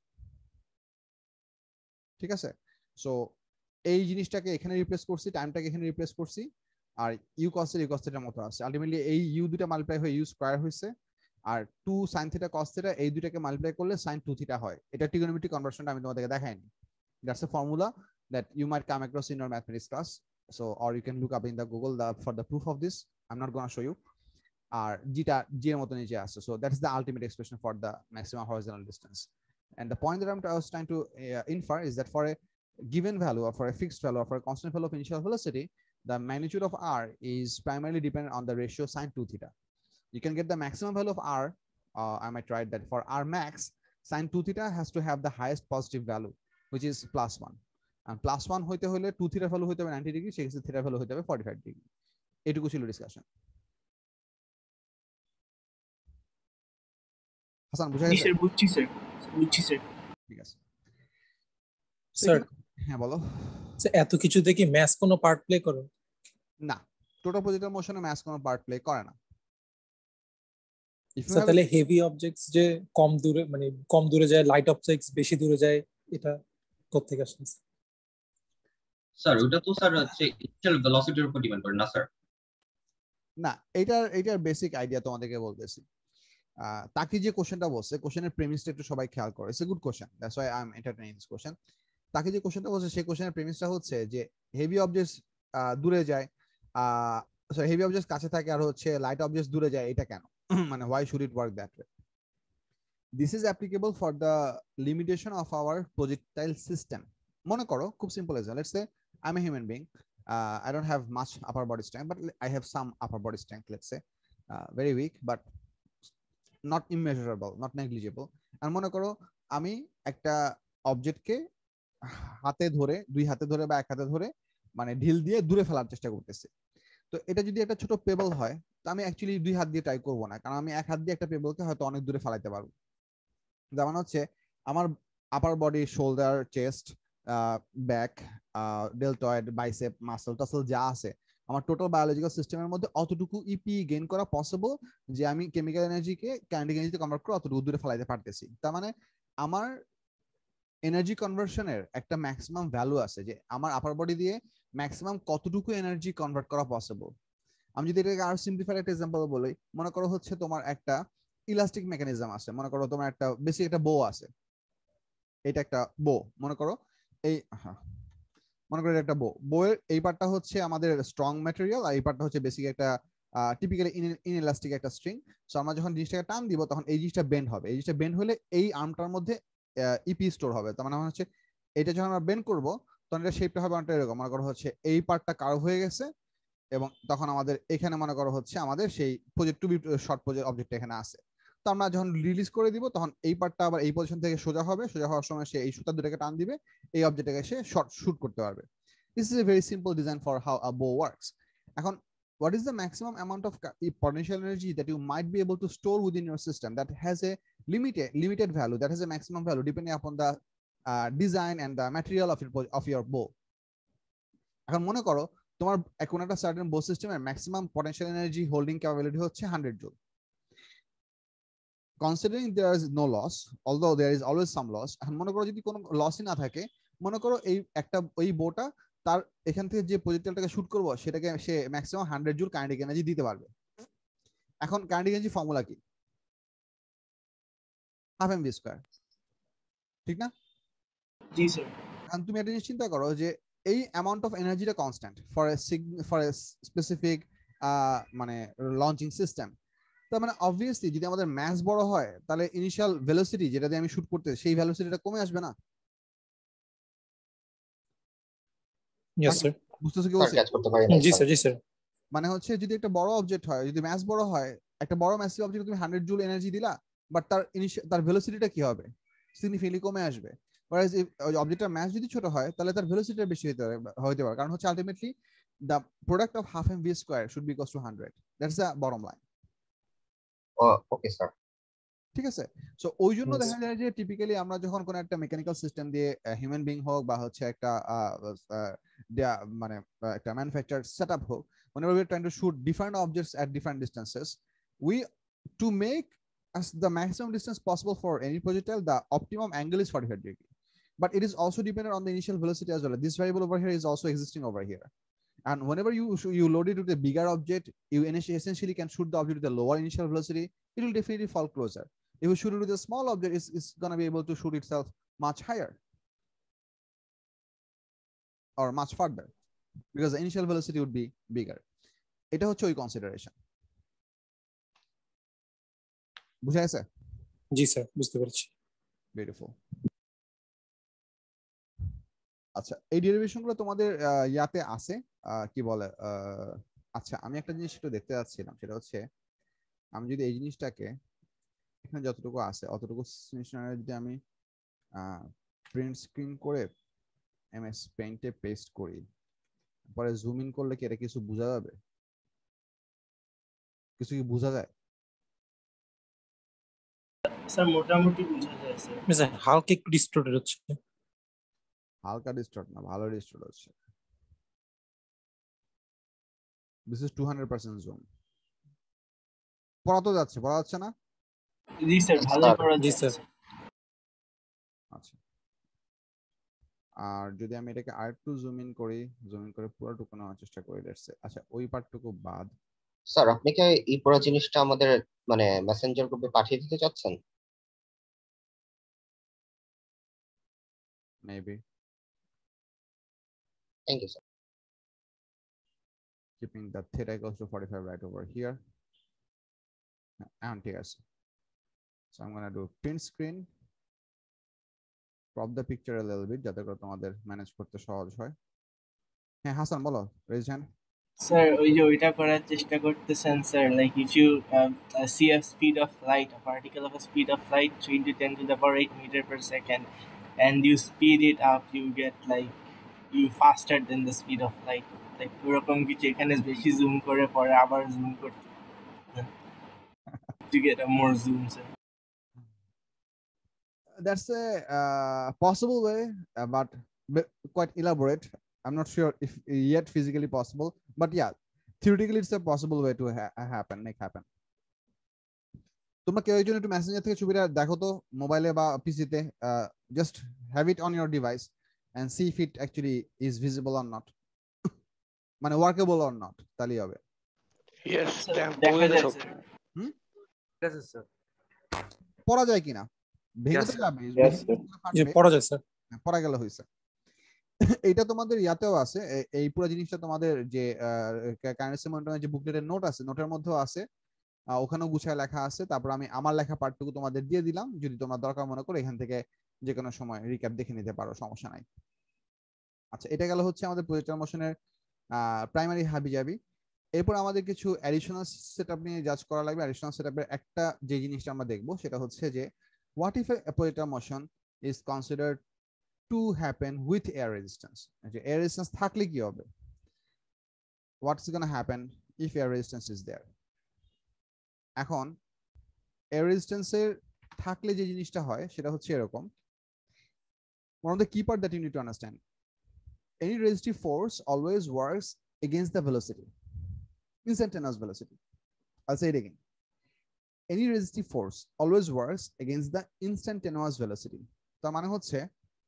ঠিক আছে, সো এই জিনিসটাকে এখানে রিপ্লেস করছি, টাইমটাকে এখানে রিপ্লেস করছি, আর u cos theta u cos theta মতো আছে। আলটিমেটলি এই ইউ দুটো মাল্টিপ্লাই হয়ে ইউ স্কয়ার হইছে, আর 2 sin theta cos theta এই দুটাকে মাল্টিপ্লাই করলে sin 2 theta হয়। এটা ট্রিগোনোমেট্রিক কনভার্সনটা আমি তোমাদেরকে দেখাইনি। That's a formula that you might come across in your mathematics class, so or you can look up in the Google for the proof of this. I'm not going to show you. আর জিটা g এর মতো নিচে আসছে, so that is the ultimate expression for the maximum horizontal distance. And the point that I was trying to infer is that for a given value or for a fixed value or for a constant value of initial velocity, the magnitude of r is primarily dependent on the ratio sin 2 theta. You can get the maximum value of r, I might write that for r max, sin 2 theta has to have the highest positive value, which is +1. And +1 হইতে হলে 2 theta value হইতে হবে 90 degree, সেক্ষেত্রে theta value হইতে হবে 45 degree. এটুকু ছিল discussion. Hasan বুঝা গেছে? বুঝছি স্যার, বুঝছি স্যার। ঠিক আছে স্যার হ্যাঁ বলো। এত কিছু দেখি ম্যাথস কোনো পার্ট প্লে করে না, টোটাল প্রজেক্টর মোশনে ম্যাথস কোনো পার্ট প্লে করে না। তাহলে হেভি অবজেক্টস যে কম দূরে যায়, লাইট অবজেক্টস বেশি দূরে যায়, এটা কোত্থেকে আসছে? স্যার ওটা তো স্যার হচ্ছে ইনিশিয়াল ভেলোসিটির উপর ডিপেন্ড করে না স্যার? না, এটার বেসিক আইডিয়া তোমাদেরকে বলতেছি। তাকে যে কোশ্চেনটা বলছে, কোশ্চেনের প্রেমিসটা একটু সবাই খেয়াল করো। It's a good question, that's why I am entertaining this question. তাকে যে কোশ্চেনটা বলছে সেই কোশ্চেনের প্রেমিসটা হচ্ছে যে হেভি অবজেক্টস দূরে যায়, সরি হেভি অবজেক্টস কাছে থাকে আর হচ্ছে লাইট অবজেক্টস দূরে যায়, এটা কেন? মানে why should it work that way? This is applicable for the limitation of our projectile system. মনে করো খুব simple example, let's say I'm a human being, I don't have much upper body strength, but I have some upper body strength, let's say very weak but not immeasurable, not negligible. আর মনে করো আমি একটা অবজেক্টকে হাতে ধরে, দুই হাতে ধরে বা এক হাতে ধরে মানে ঢিল দিয়ে দূরে ফেলার চেষ্টা করতেছি। তো এটা যদি একটা ছোট পেবল হয়, তো আমি অ্যাকচুয়ালি দুই হাত দিয়ে ট্রাই করবো না, কারণ আমি এক হাত দিয়ে একটা পেবলকে হয়তো অনেক দূরে ফেলাইতে পারবো। যেমন হচ্ছে আমার upper body, shoulder, chest, back, deltoid, bicep, muscle টাসল যা আছে, আমার টোটাল বায়োলজিক্যাল সিস্টেমের মধ্যে অতটুকু ইপি গেইন করা পসিবল যে আমি কেমিক্যাল এনার্জিকে কাইনেটিক এনার্জিতে কনভার্ট করে অতটুকু দূরে ফেলাইতে পারতেছি। তার মানে আমার এনার্জি কনভার্সনের একটা ম্যাক্সিমাম ভ্যালু আছে, যে আমার আপার বডি দিয়ে ম্যাক্সিমাম কতটুকু এনার্জি কনভার্ট করা পসিবল। আমি যদি এটাকে আরো সিম্পলিফাইড একটা এক্সাম্পল বলি, মনে করো হচ্ছে তোমার একটা ইলাস্টিক মেকানিজম আছে, মনে করো তোমার একটা বেসিক একটা বো আছে, এটা একটা বো মনে করো, এই মনে করো এটা একটা বইয়ের এই পার্টটা হচ্ছে আমাদের স্ট্রং ম্যাটেরিয়াল, আর এই পার্টটা হচ্ছে বেসিক একটা টিপিক্যালি ইনএলাস্টিক একটা স্ট্রিং। সো আমরা যখন জিনিসটাকে টান দিব তখন এই জিনিসটা বেন্ড হবে, এই জিনিসটা বেন্ড হলে এই আর্মটার মধ্যে ইপি স্টোর হবে। তার মানে হচ্ছে এটা যখন আমরা বেন্ড করব তখন এটা শেপটা হবে অনেকটা এরকম, মনে করো হচ্ছে এই পার্টটা কার্ভ হয়ে গেছে, এবং তখন আমাদের এখানে মনে করো হচ্ছে আমাদের সেই project to be shot project object এখানে আছে। তো আমরা যখন রিলিজ করে দিব তখন এই পার্টটা আবার এই পজিশন থেকে সোজা হবে, সোজা হওয়ার সময় সে এই সুতা দুটাকে টান দিবে, এই অবজেক্টটাকে সে শর্ট শুট করতে পারবে। This is a very simple design for how a bow works. এখন what is the maximum amount of potential energy that you might be able to store within your system that has a limited value, that has a maximum value depending upon the design and the material of your bow? এখন মনে করো তোমার কোন একটা certain bow সিস্টেমের maximum potential energy holding capability হচ্ছে 100 joule. Considering there is no loss, although there is always some loss, এখন মনে করো যদি কোনো লসই না থাকে, মনে করো এই একটা ওই বোটা তার এখান থেকে যে প্রজেক্টাইলটাকে শুট করবো সেটাকে সে ম্যাক্সিমাম 100 জুল কাইনেটিক এনার্জি দিতে পারবে। এখন কাইনেটিক এনার্জি ফর্মুলা কি? হাফ এম ভি স্কয়ার, ঠিক না? জি স্যার। এখন তুমি একটা জিনিস চিন্তা করো যে এই অ্যামাউন্ট অফ এনার্জিটা কনস্ট্যান্ট ফর এ স্পেসিফিক মানে লঞ্চিং সিস্টেম। তার মানে অবভিয়াসলি যদি আমাদের ম্যাস বড় হয় তাহলে ইনিশিয়াল ভেলোসিটি যেটা দিয়ে আমি শুট করতে সেই ভেলোসিটিটা কমে আসবে না? Yes sir. বুঝতেছো কি স্যার বলছি? ক্যাচ করতে পারি না জি স্যার, জি স্যার। মানে হচ্ছে যদি একটা বড় অবজেক্ট হয়, যদি ম্যাস বড় হয়, একটা বড় ম্যাসিভ অবজেক্ট তুমি 100 জুল এনার্জি দিলা, বাট তার ভেলোসিটিটা কি হবে? সিগনিফিকেন্টলি কমে আসবে। whereas if অবজেক্টের ম্যাস যদি ছোট হয় তাহলে তার ভেলোসিটিটা বেশি হতে পারে, কারণ হচ্ছে ultimately the product of half m v square should be equals to 100, that's the bottom line. Okay sir. ঠিক আছে? সো ওই জন্য Yes. দেখা যায় যে টিপিক্যালি আমরা যখন কোন একটা মেকানিক্যাল সিস্টেম দিয়ে হিউম্যান বিং হোক বা হচ্ছে একটা মানে একটা ম্যানুফ্যাকচার সেটআপ হোক, whenever we are trying to shoot different objects at different distances, we to make as the maximum distance possible for any projectile, the optimum angle is 45 degree, but it is also dependent on the initial velocity as well. This variable over here is also existing over here, and whenever you load it with a bigger object, you essentially can shoot the object with a lower initial velocity, it will definitely fall closer. If you shoot it with a small object, it's going to be able to shoot itself much higher or much further because the initial velocity would be bigger. এটা হচ্ছে ওই consideration. বুঝা গেছে? জি sir, বুঝতে পেরেছি। Beautiful. আচ্ছা, এই derivation গুলো তোমাদের ইয়াতে আছে, কি বলে, আচ্ছা আমি একটা জিনিস একটু দেখতে যাচ্ছিলাম, সেটা হচ্ছে আমি যদি এই জিনিসটাকে এখানে যতটুকু আছে অতটুকু যদি আমি প্রিন্ট স্ক্রিন করে এমএস পেইন্টে পেস্ট করি, পরে জুম ইন করলে কি এটা কিছু বোঝা যাবে? কিছু কি বোঝা যায়? স্যার মোটামুটি বোঝা যায় স্যার। স্যার হালকা একটু ডিস্টর্টেড হচ্ছে। হালকা ডিস্টর্ট না, ভালো ডিস্টর্ট হচ্ছে। This is 200% zoom. পড়া তো যাচ্ছে, পড়া যাচ্ছে না? জি স্যার, ভালো করা জি যাচ্ছে। স্যার। আচ্ছা, আর যদি আমি এটাকে আরেকটু জুম ইন করি, জুম ইন করে পুরোটুকু নেওয়ার চেষ্টা করি, আচ্ছা ওই পার্টটুকু বাদ। স্যার আপনি কি এই পুরো জিনিসটা আমাদের মানে মেসেঞ্জার গ্রুপে পাঠিয়ে দিতে চাচ্ছেন? Maybe. Thank you sir. Keeping the theta equals to 45 right over here. And yes, so I'm gonna do print screen, crop the picture a little bit যাতে করে তোমাদের ম্যানেজ করতে সহজ হয়। হ্যাঁ হাসান বলো, রেজ হ্যান্ড। স্যার ওই যে ওইটা করার চেষ্টা করতেছেন sir, like if you see a speed of light, a particle of a speed of light 3 into 10 to the power 8 meter per second, and you speed it up, you get like you faster than the speed of light, like ওরকম কিছু এখানে বেশি zoom করে পরে আবার zoom করতে to get a more zoom, sir. that's a possible way, but quite elaborate. I'm not sure if yet physically possible, but yeah, theoretically it's a possible way to make happen. তোমরা কেউ একজন একটু Messenger থেকে ছবিটা দেখো তো মোবাইলে বা পিসিতে, just have it on your device and see if it actually is visible or not, মানে ওয়ার্কেবল অর নট, তাহলেই হবে। ইয়েস দেখা যায় সব স্যার। হুম? ঠিক আছে স্যার। পড়া যায় কিনা, ভেঙে তো Yes, যাবে, Yes, sir. ফাটবে, পড়া যায় স্যার। পড়া গেলে হয়েছে। এটা তোমাদের ইয়াতেও আছে, এই পুরো জিনিসটা তোমাদের যে কারেন্সি মনিটরিং যে বুকলেটের নোট আছে, নোটের মধ্যেও আছে, ওখানেও গুছায় লেখা আছে। তারপর আমি আমার লেখা পার্টটুকু তোমাদের দিয়ে দিলাম, যদি তোমরা দরকার মনে করো এখান থেকে যে কোনো সময় রিক্যাপ দেখে নিতে পারো, সমস্যা নাই। আচ্ছা, এটা গেল হচ্ছে আমাদের প্রজেক্টর মোশনের প্রাইমারি হাবিজাবি। এরপর আমাদের কিছু অ্যাডিশনাল সেটআপ নিয়ে জাজ করা লাগবে। অ্যাডিশনাল সেটআপের একটা যে জিনিসটা আমরা দেখবো সেটা হচ্ছে যে what if a projector motion is considered to happen with air resistance. যে এয়ার রেজিস্ট্যান্স থাকলে কি হবে, what's gonna happen if air resistance is there. এখন এয়ার রেজিস্ট্যান্সের থাকলে যে জিনিসটা হয় সেটা হচ্ছে এরকম, one of the key part that you need to understand, any resistive force always works against the velocity, instantaneous velocity. I'll say it again, any resistive force always works against the instantaneous velocity. তার মানে হচ্ছে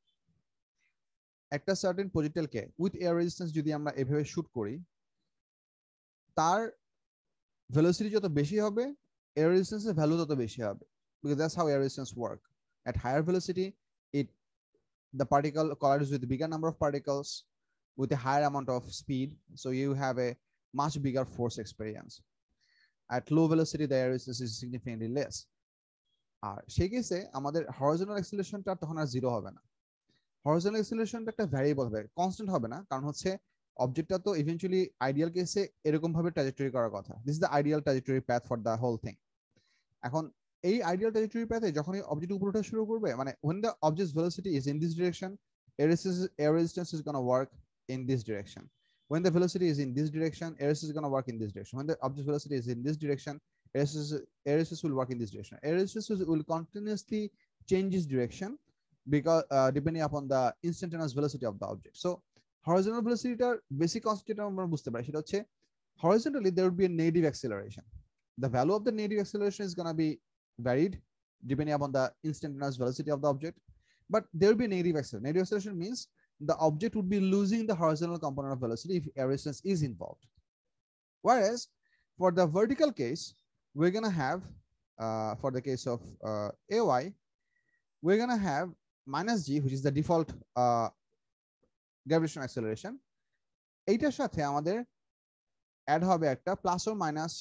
একটা certain প্রজেক্টাইলকে with air resistance যদি আমরা এভাবে shoot করি, তার ভেলোসিটি যত বেশি হবে এয়ার রেজিস্ট্যান্সের ভ্যালু তত বেশি হবে, because that's how air resistance work. At higher velocity, the particle collides with bigger number of particles with a higher amount of speed, so you have a much bigger force experience. At low velocity, the air resistance is significantly less. আর সেই কেসে আমাদের horizontal অ্যাক্সিলারেশনটা তখন আর zero হবে না। Horizontal অ্যাক্সিলারেশনটা একটা variable হবে, constant হবে না, কারণ হচ্ছে অবজেক্টটা তো ইভেন্চুয়ালি আইডিয়াল কেসে এরকম ভাবে ট্র্যাজেক্টরি করার কথা। This is the ideal trajectory path for the whole thing. এখন এই আইডিয়াল ট্র্যাজেক্টরি প্যাথে যখনই অবজেক্ট উপরে ওঠা শুরু করবে, মানে when the object's velocity is in this direction, air resistance is going to work in this direction. When the velocity is in this direction, air resistance is going to work in this direction. When the object's velocity is in this direction, air resistance will work in this direction. Air resistance will continuously change its direction because depending upon the instantaneous velocity of the object. So horizontal velocity টার basic concept আমরা বুঝতে পারি, সেটা হচ্ছে horizontally there would be a negative acceleration. The value of the negative acceleration is going to be varied depending upon the instantaneous velocity of the object, but there will be a negative acceleration. Negative acceleration means the object would be losing the horizontal component of velocity if air resistance is involved. Whereas for the vertical case, we're going to have, for the case of AY, we're going to have minus g, which is the default gravitational acceleration. এইটার সাথে আমাদের add হবে একটা plus or minus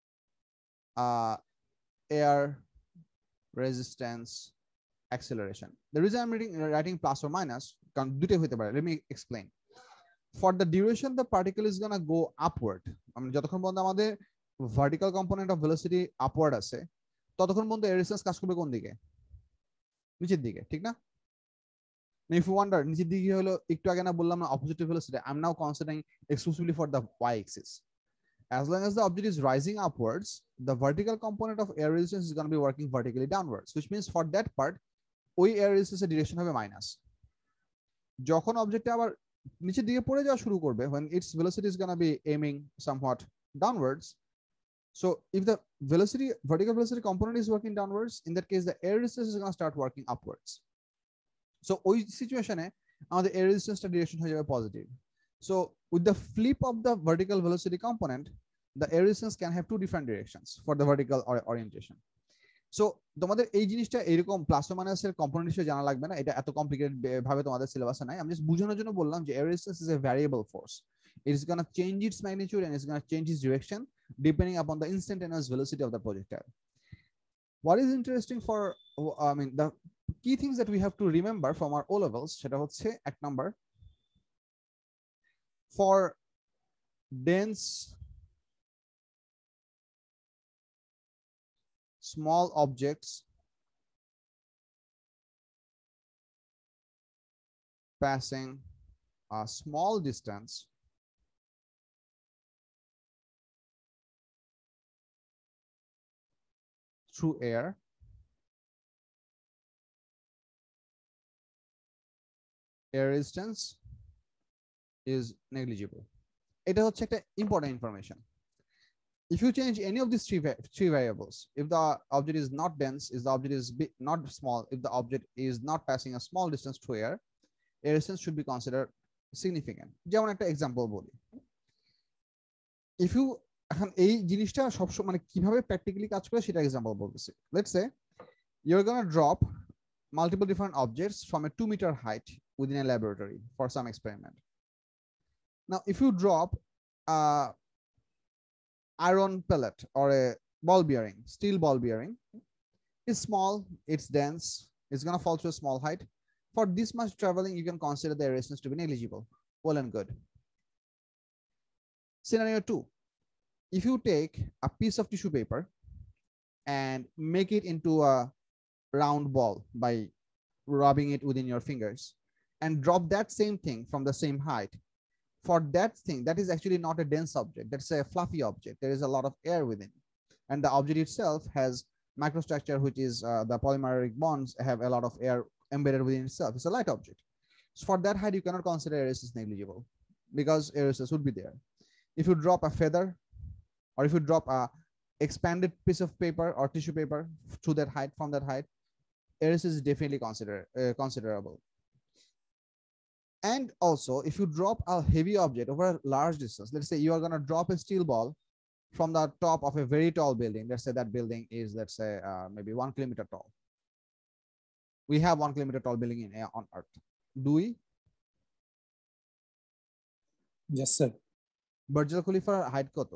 air resistance acceleration. The reason I'm writing plus or minus, let me explain. For the duration, the particle is gonna go upward. যতক্ষণ পর্যন্ত আমাদের vertical component of velocity upward আছে, ততক্ষণ পর্যন্ত air resistance কাজ করবে কোন দিকে? নিচের দিকে, ঠিক না? If you wonder, নিচের দিকে হলো একটু আগে না বললাম না opposite velocity, I'm now considering exclusively for the y-axis. As long as the object is rising upwards, the vertical component of air resistance is going to be working vertically downwards, which means for that part, ওই air resistance direction হবে minus. যখন অবজেক্টটা আবার নিচের দিকে পড়ে যাওয়া শুরু করবে, when its velocity is going to be aiming somewhat downwards, so if the vertical velocity component is working downwards, in that case the air resistance is going to start working upwards. So ওই সিচুয়েশনে আমাদের air resistance direction হয়ে যাবে positive. So with the flip of the vertical velocity component, the air resistance can have two different directions for the vertical orientation. So তোমাদের এই জিনিসটা এরকম plus ও মাইনাসের কম্পোনেন্ট হিসেবে জানা লাগবে না, এটা এত কমপ্লিকেটেড ভাবে তোমাদের সিলেবাসে নাই। আমি জাস্ট বোঝানোর জন্য বললাম যে air resistance is a variable force. It is going to change its magnitude and it's going to change its direction depending upon the instantaneous velocity of the projectile. What is interesting for, the key things that we have to remember from our O levels, সেটা হচ্ছে এক number, for dense small objects passing a small distance, through air, air resistance is negligible. এটা হচ্ছে একটা important information. If you change any of these three variables, if the object is not dense, if the object is not small, if the object is not passing a small distance through air resistance should be considered significant. যেমন একটা example বলি, if you এখন এই জিনিসটা সবসময় মানে কিভাবে practically কাজ করে সেটা এক্সাম্পল বলতেছি। Let's say you're going to drop multiple different objects from a 2-meter height within a laboratory for some experiment. Now if you drop a iron pellet or a ball bearing, steel ball bearing, it's small, it's dense, it's going to fall to a small height. For this much traveling, you can consider the resistance to be negligible. Well and good. Scenario 2, if you take a piece of tissue paper and make it into a round ball by rubbing it within your fingers and drop that same thing from the same height, for that thing, that is actually not a dense object, that's a fluffy object, there is a lot of air within, and the object itself has microstructure, which is the polymeric bonds have a lot of air embedded within itself. It's a light object. So for that height, you cannot consider air resistance negligible because air resistance would be there. If you drop a feather, or if you drop a expanded piece of paper or tissue paper to that height, from that height, air resistance is definitely considerable. And also, if you drop a heavy object over a large distance, let's say you are going to drop a steel ball from the top of a very tall building. Let's say that building is, let's say, maybe 1 kilometer tall. We have 1 kilometer tall building on Earth. Do we? Yes, sir. Burj Khalifa height কত?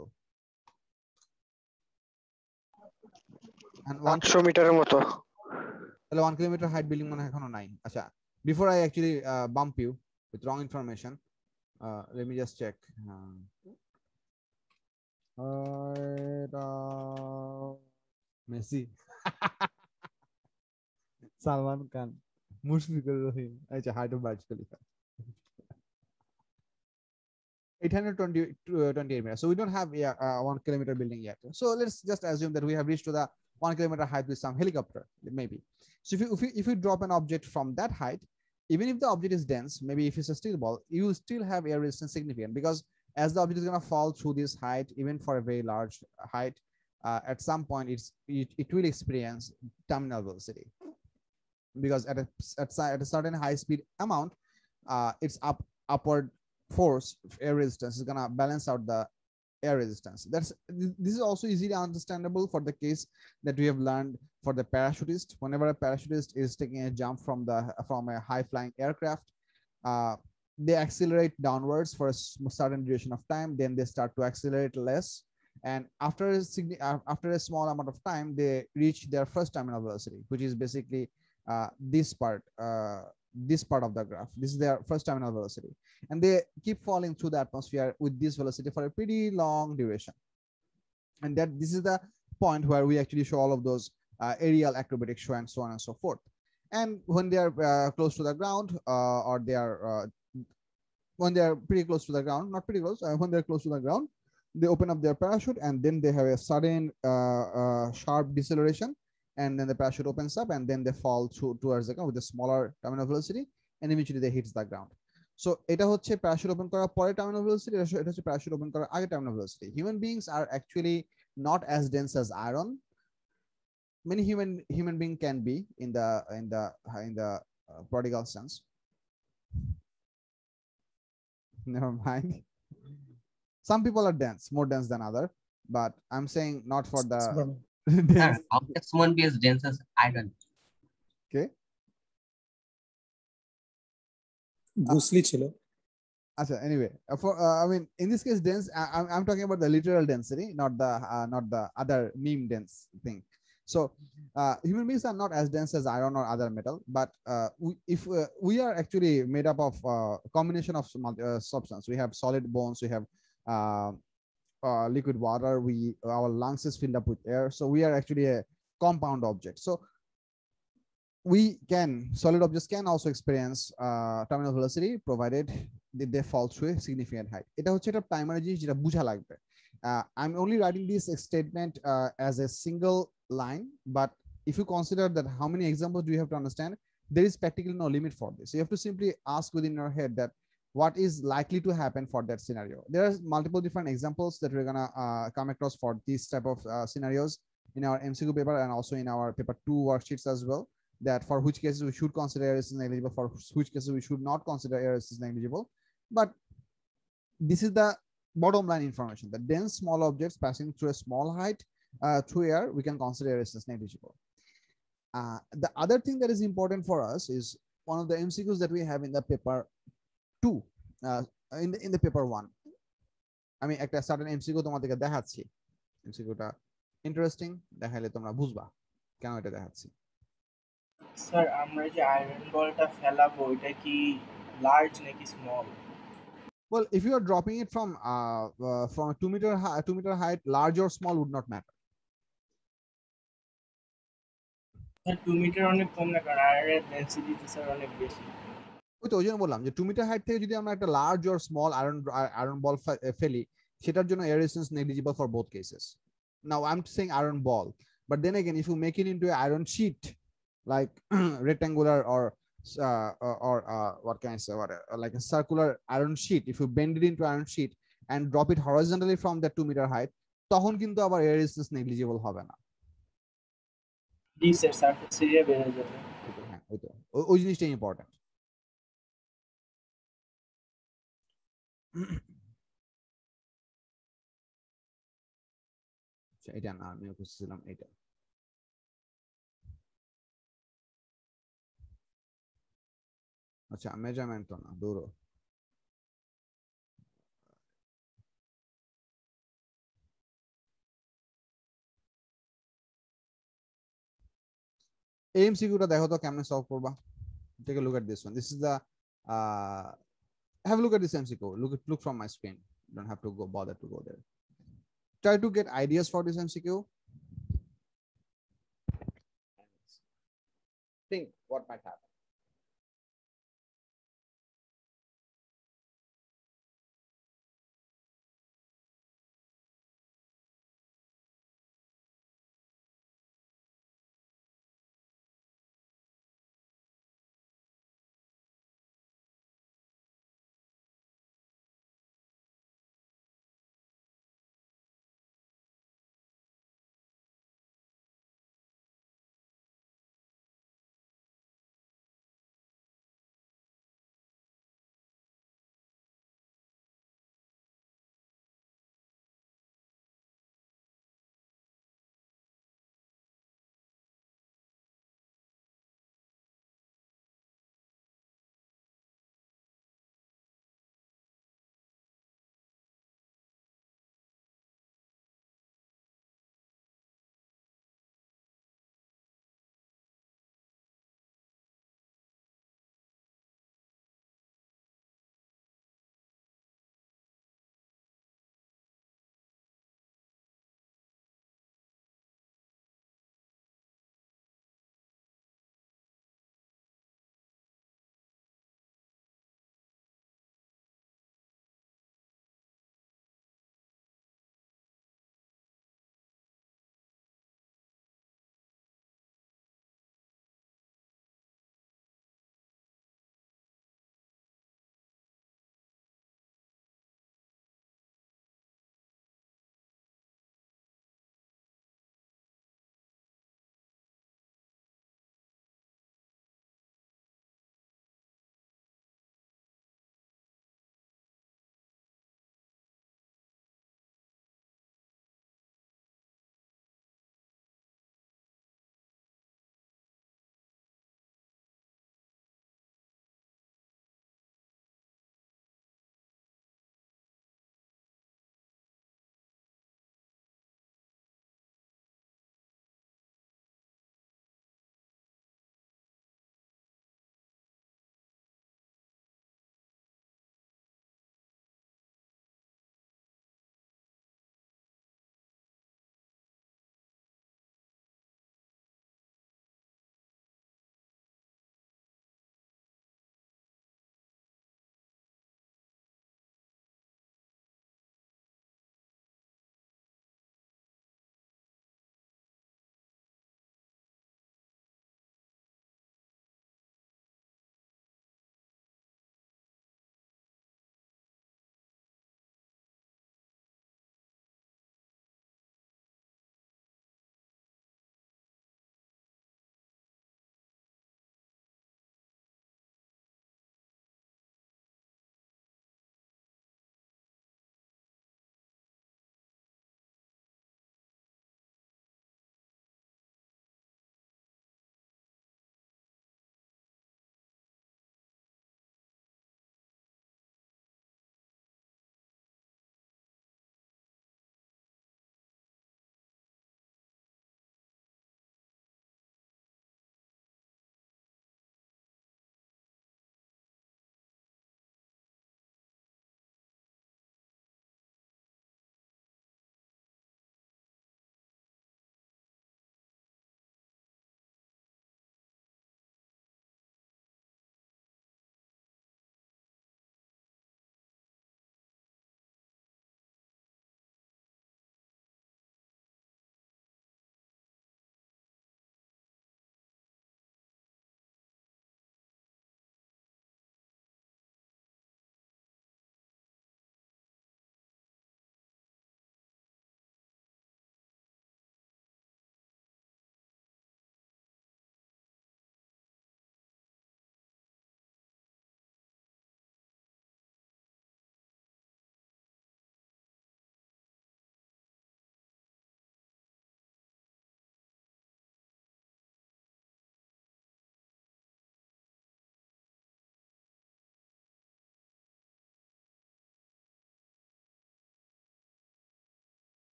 And 800 মিটারের মতো। তাহলে 1 kilometer height building মানে এখনো নাই। আচ্ছা, before I actually bump you with wrong information, let me just check. Messi, Salman Khan, Mushfiqur Rahim. আচ্ছা, height of Burj Khalifa 828 meters. So we don't have a 1 kilometer building yet. So let's just assume that we have reached to the 1 kilometer height with some helicopter, maybe. So if you drop an object from that height, even if the object is dense, maybe if it's a steel ball, you still have air resistance significant, because as the object is going to fall through this height, even for a very large height, at some point it will experience terminal velocity, because at a certain high speed amount, its upward force air resistance is going to balance out the air resistance. This is also easily understandable for the case that we have learned for the parachutist. Whenever a parachutist is taking a jump from a high flying aircraft, they accelerate downwards for a certain duration of time, then they start to accelerate less, and after a small amount of time they reach their first terminal velocity, which is basically this part of the graph. This is their first terminal velocity, and they keep falling through the atmosphere with this velocity for a pretty long duration. And this is the point where we actually show all of those aerial acrobatic show and so on and so forth. And when they are close to the ground, or they are when they are pretty close to the ground, not pretty close, when they're close to the ground, they open up their parachute, and then they have a sudden sharp deceleration, and then the parachute opens up, and then they fall towards the ground with a smaller terminal velocity, and eventually they hit the ground. So এটা হচ্ছে parachute open করার পরে terminal velocity, এটা হচ্ছে parachute open করার আগে terminal velocity. Human beings are actually not as dense as iron. Many human being can be in the prodigal sense. Never mind. Some people are dense, more dense than other, but I'm saying not for the dense. Objects won't be as dense as iron. Okay. Ghusli ছিল। Acha, anyway, I mean, in this case, dense. I'm talking about the literal density, not the other meme dense thing. So, human beings are not as dense as iron or other metal, but we are actually made up of a combination of substance. We have solid bones. We have liquid water. Our lungs is filled up with air. So we are actually a compound object. So solid objects can also experience terminal velocity provided they fall through a significant height. এটা হচ্ছে একটা primary জিনিস যেটা বুঝা লাগবে। I'm only writing this statement as a single line, but if you consider that how many examples do you have to understand, there is practically no limit for this. You have to simply ask within your head that what is likely to happen for that scenario. There are multiple different examples that we're gonna come across for these type of scenarios in our MCQ paper and also in our paper 2 worksheets as well, that for which cases we should consider air resistance negligible, for which cases we should not consider air resistance negligible. But this is the bottom line information, that dense small objects passing through a small height through air, we can consider air resistance negligible. The other thing that is important for us is one of the MCQs that we have in the paper 2, in the paper 1. আমি একটা certain MCQ তোমাদেরকে দেখাচ্ছি, এমসিকিউটা interesting, দেখাইলে তোমরা বুঝবা কেন এটা দেখাচ্ছি। স্যার আমরা যে আয়রন বলটা ফেলাবো এটা কি লার্জ নাকি small? Well, if you are dropping it from a 2 meter height, large or small would not matter. 2 metre অনেক কম না, কারণ আয়রনের ডেনসিটি তো স্যার অনেক বেশি। ওই তো ওই জন্য বললাম যে 2 মিটার হাইট থেকে যদি আমরা একটা large or small iron ball ফেলি, সেটার জন্য air resistance negligible for both cases. Now I'm saying iron ball, but then again, if you make it into an iron sheet, like rectangular or what can I say, like a circular iron sheet, if you bend it into iron sheet and drop it horizontally from that 2 meter height, তখন কিন্তু আবার air resistance negligible হবে না। জি sir, surface area বেড়ে যাবে। হ্যাঁ, ওই তো ওই জিনিসটা ইম্পর্টেন্ট। এটা না, আমি খুঁজছিলাম এটা। আচ্ছা, মেজারমেন্ট তো না, দূর। এমসিকিউটা দেখো তো কেমনে সলভ করবা। Take a look at this one. This is the have a look at this MCQ. Look from my screen. You don't have to bother to go there. Try to get ideas for this MCQ. Think what might happen.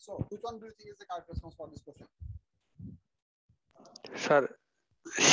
So which one do you think is the correct response for this question? Sir, C.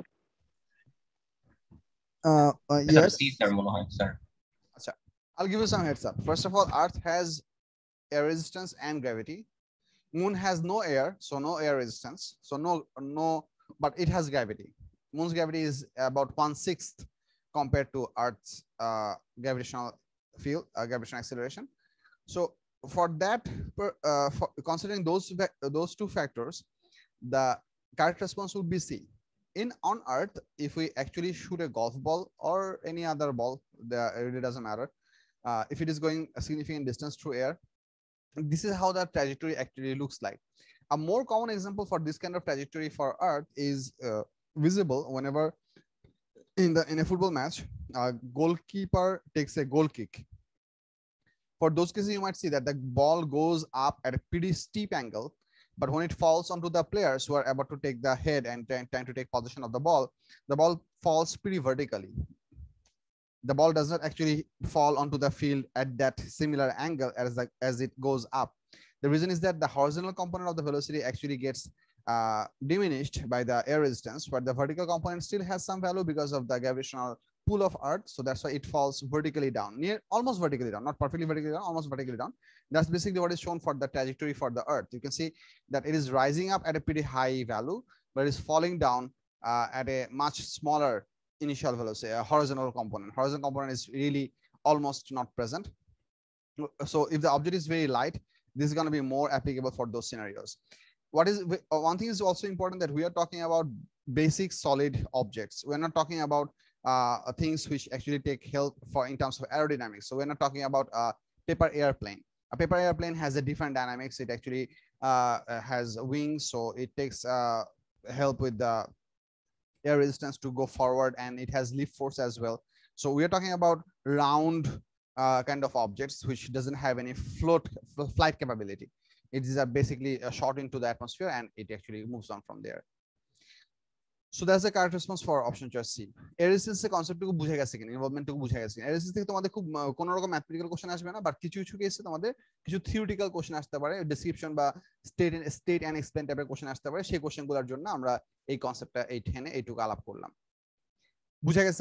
Yes. C sir মনে হয় sir I'll give you some heads up. First of all, Earth has air resistance and gravity. Moon has no air, so no air resistance. So no, but it has gravity. Moon's gravity is about 1/6 compared to Earth's gravitational field, gravitational acceleration. So for that, for considering those two factors, the correct response would be C. On Earth, if we actually shoot a golf ball or any other ball, it really doesn't matter. If it is going a significant distance through air, this is how the trajectory actually looks like. A more common example for this kind of trajectory for Earth is visible whenever in a football match, a goalkeeper takes a goal kick. For those cases, you might see that the ball goes up at a pretty steep angle, but when it falls onto the players who are about to take the head and trying to take possession of the ball falls pretty vertically. The ball does not actually fall onto the field at that similar angle as it goes up. The reason is that the horizontal component of the velocity actually gets diminished by the air resistance, but the vertical component still has some value because of the gravitational pull of Earth. So that's why it falls vertically down, almost vertically down, not perfectly vertically down, almost vertically down. That's basically what is shown for the trajectory for the Earth. You can see that it is rising up at a pretty high value, but it is falling down at a much smaller initial velocity, a horizontal component. Horizontal component is really almost not present. So if the object is very light, this is going to be more applicable for those scenarios. One thing is also important, that we are talking about basic solid objects. We're not talking about things which actually take help in terms of aerodynamics. So we're not talking about a paper airplane. A paper airplane has a different dynamics. It actually has wings, so it takes help with the air resistance to go forward, and it has lift force as well. So we are talking about round kind of objects which doesn't have any flight capability. It is basically shot into the atmosphere and it actually moves on from there. So that's the correct response for option choice C. Air resistance concept টুকু বুঝে গেছে কিনা, involvement টুকু বুঝে গেছে কিনা। এর resistance থেকে তোমাদের খুব কোন রকম ম্যাথমেটিক্যাল কোশ্চেন আসবে না, বাট কিছু কিছু কেসে তোমাদের কিছু থিওরিটিক্যাল কোশ্চেন আসতে পারে, ডেসক্রিপশন বা স্টেট এন্ড এক্সপ্লেইন টাইপের কোশ্চেন আসতে পারে। সেই কোশ্চেনগুলোর জন্য আমরা এই কনসেপ্টটা এইটুকু আলাপ করলাম। বুঝে গেছে?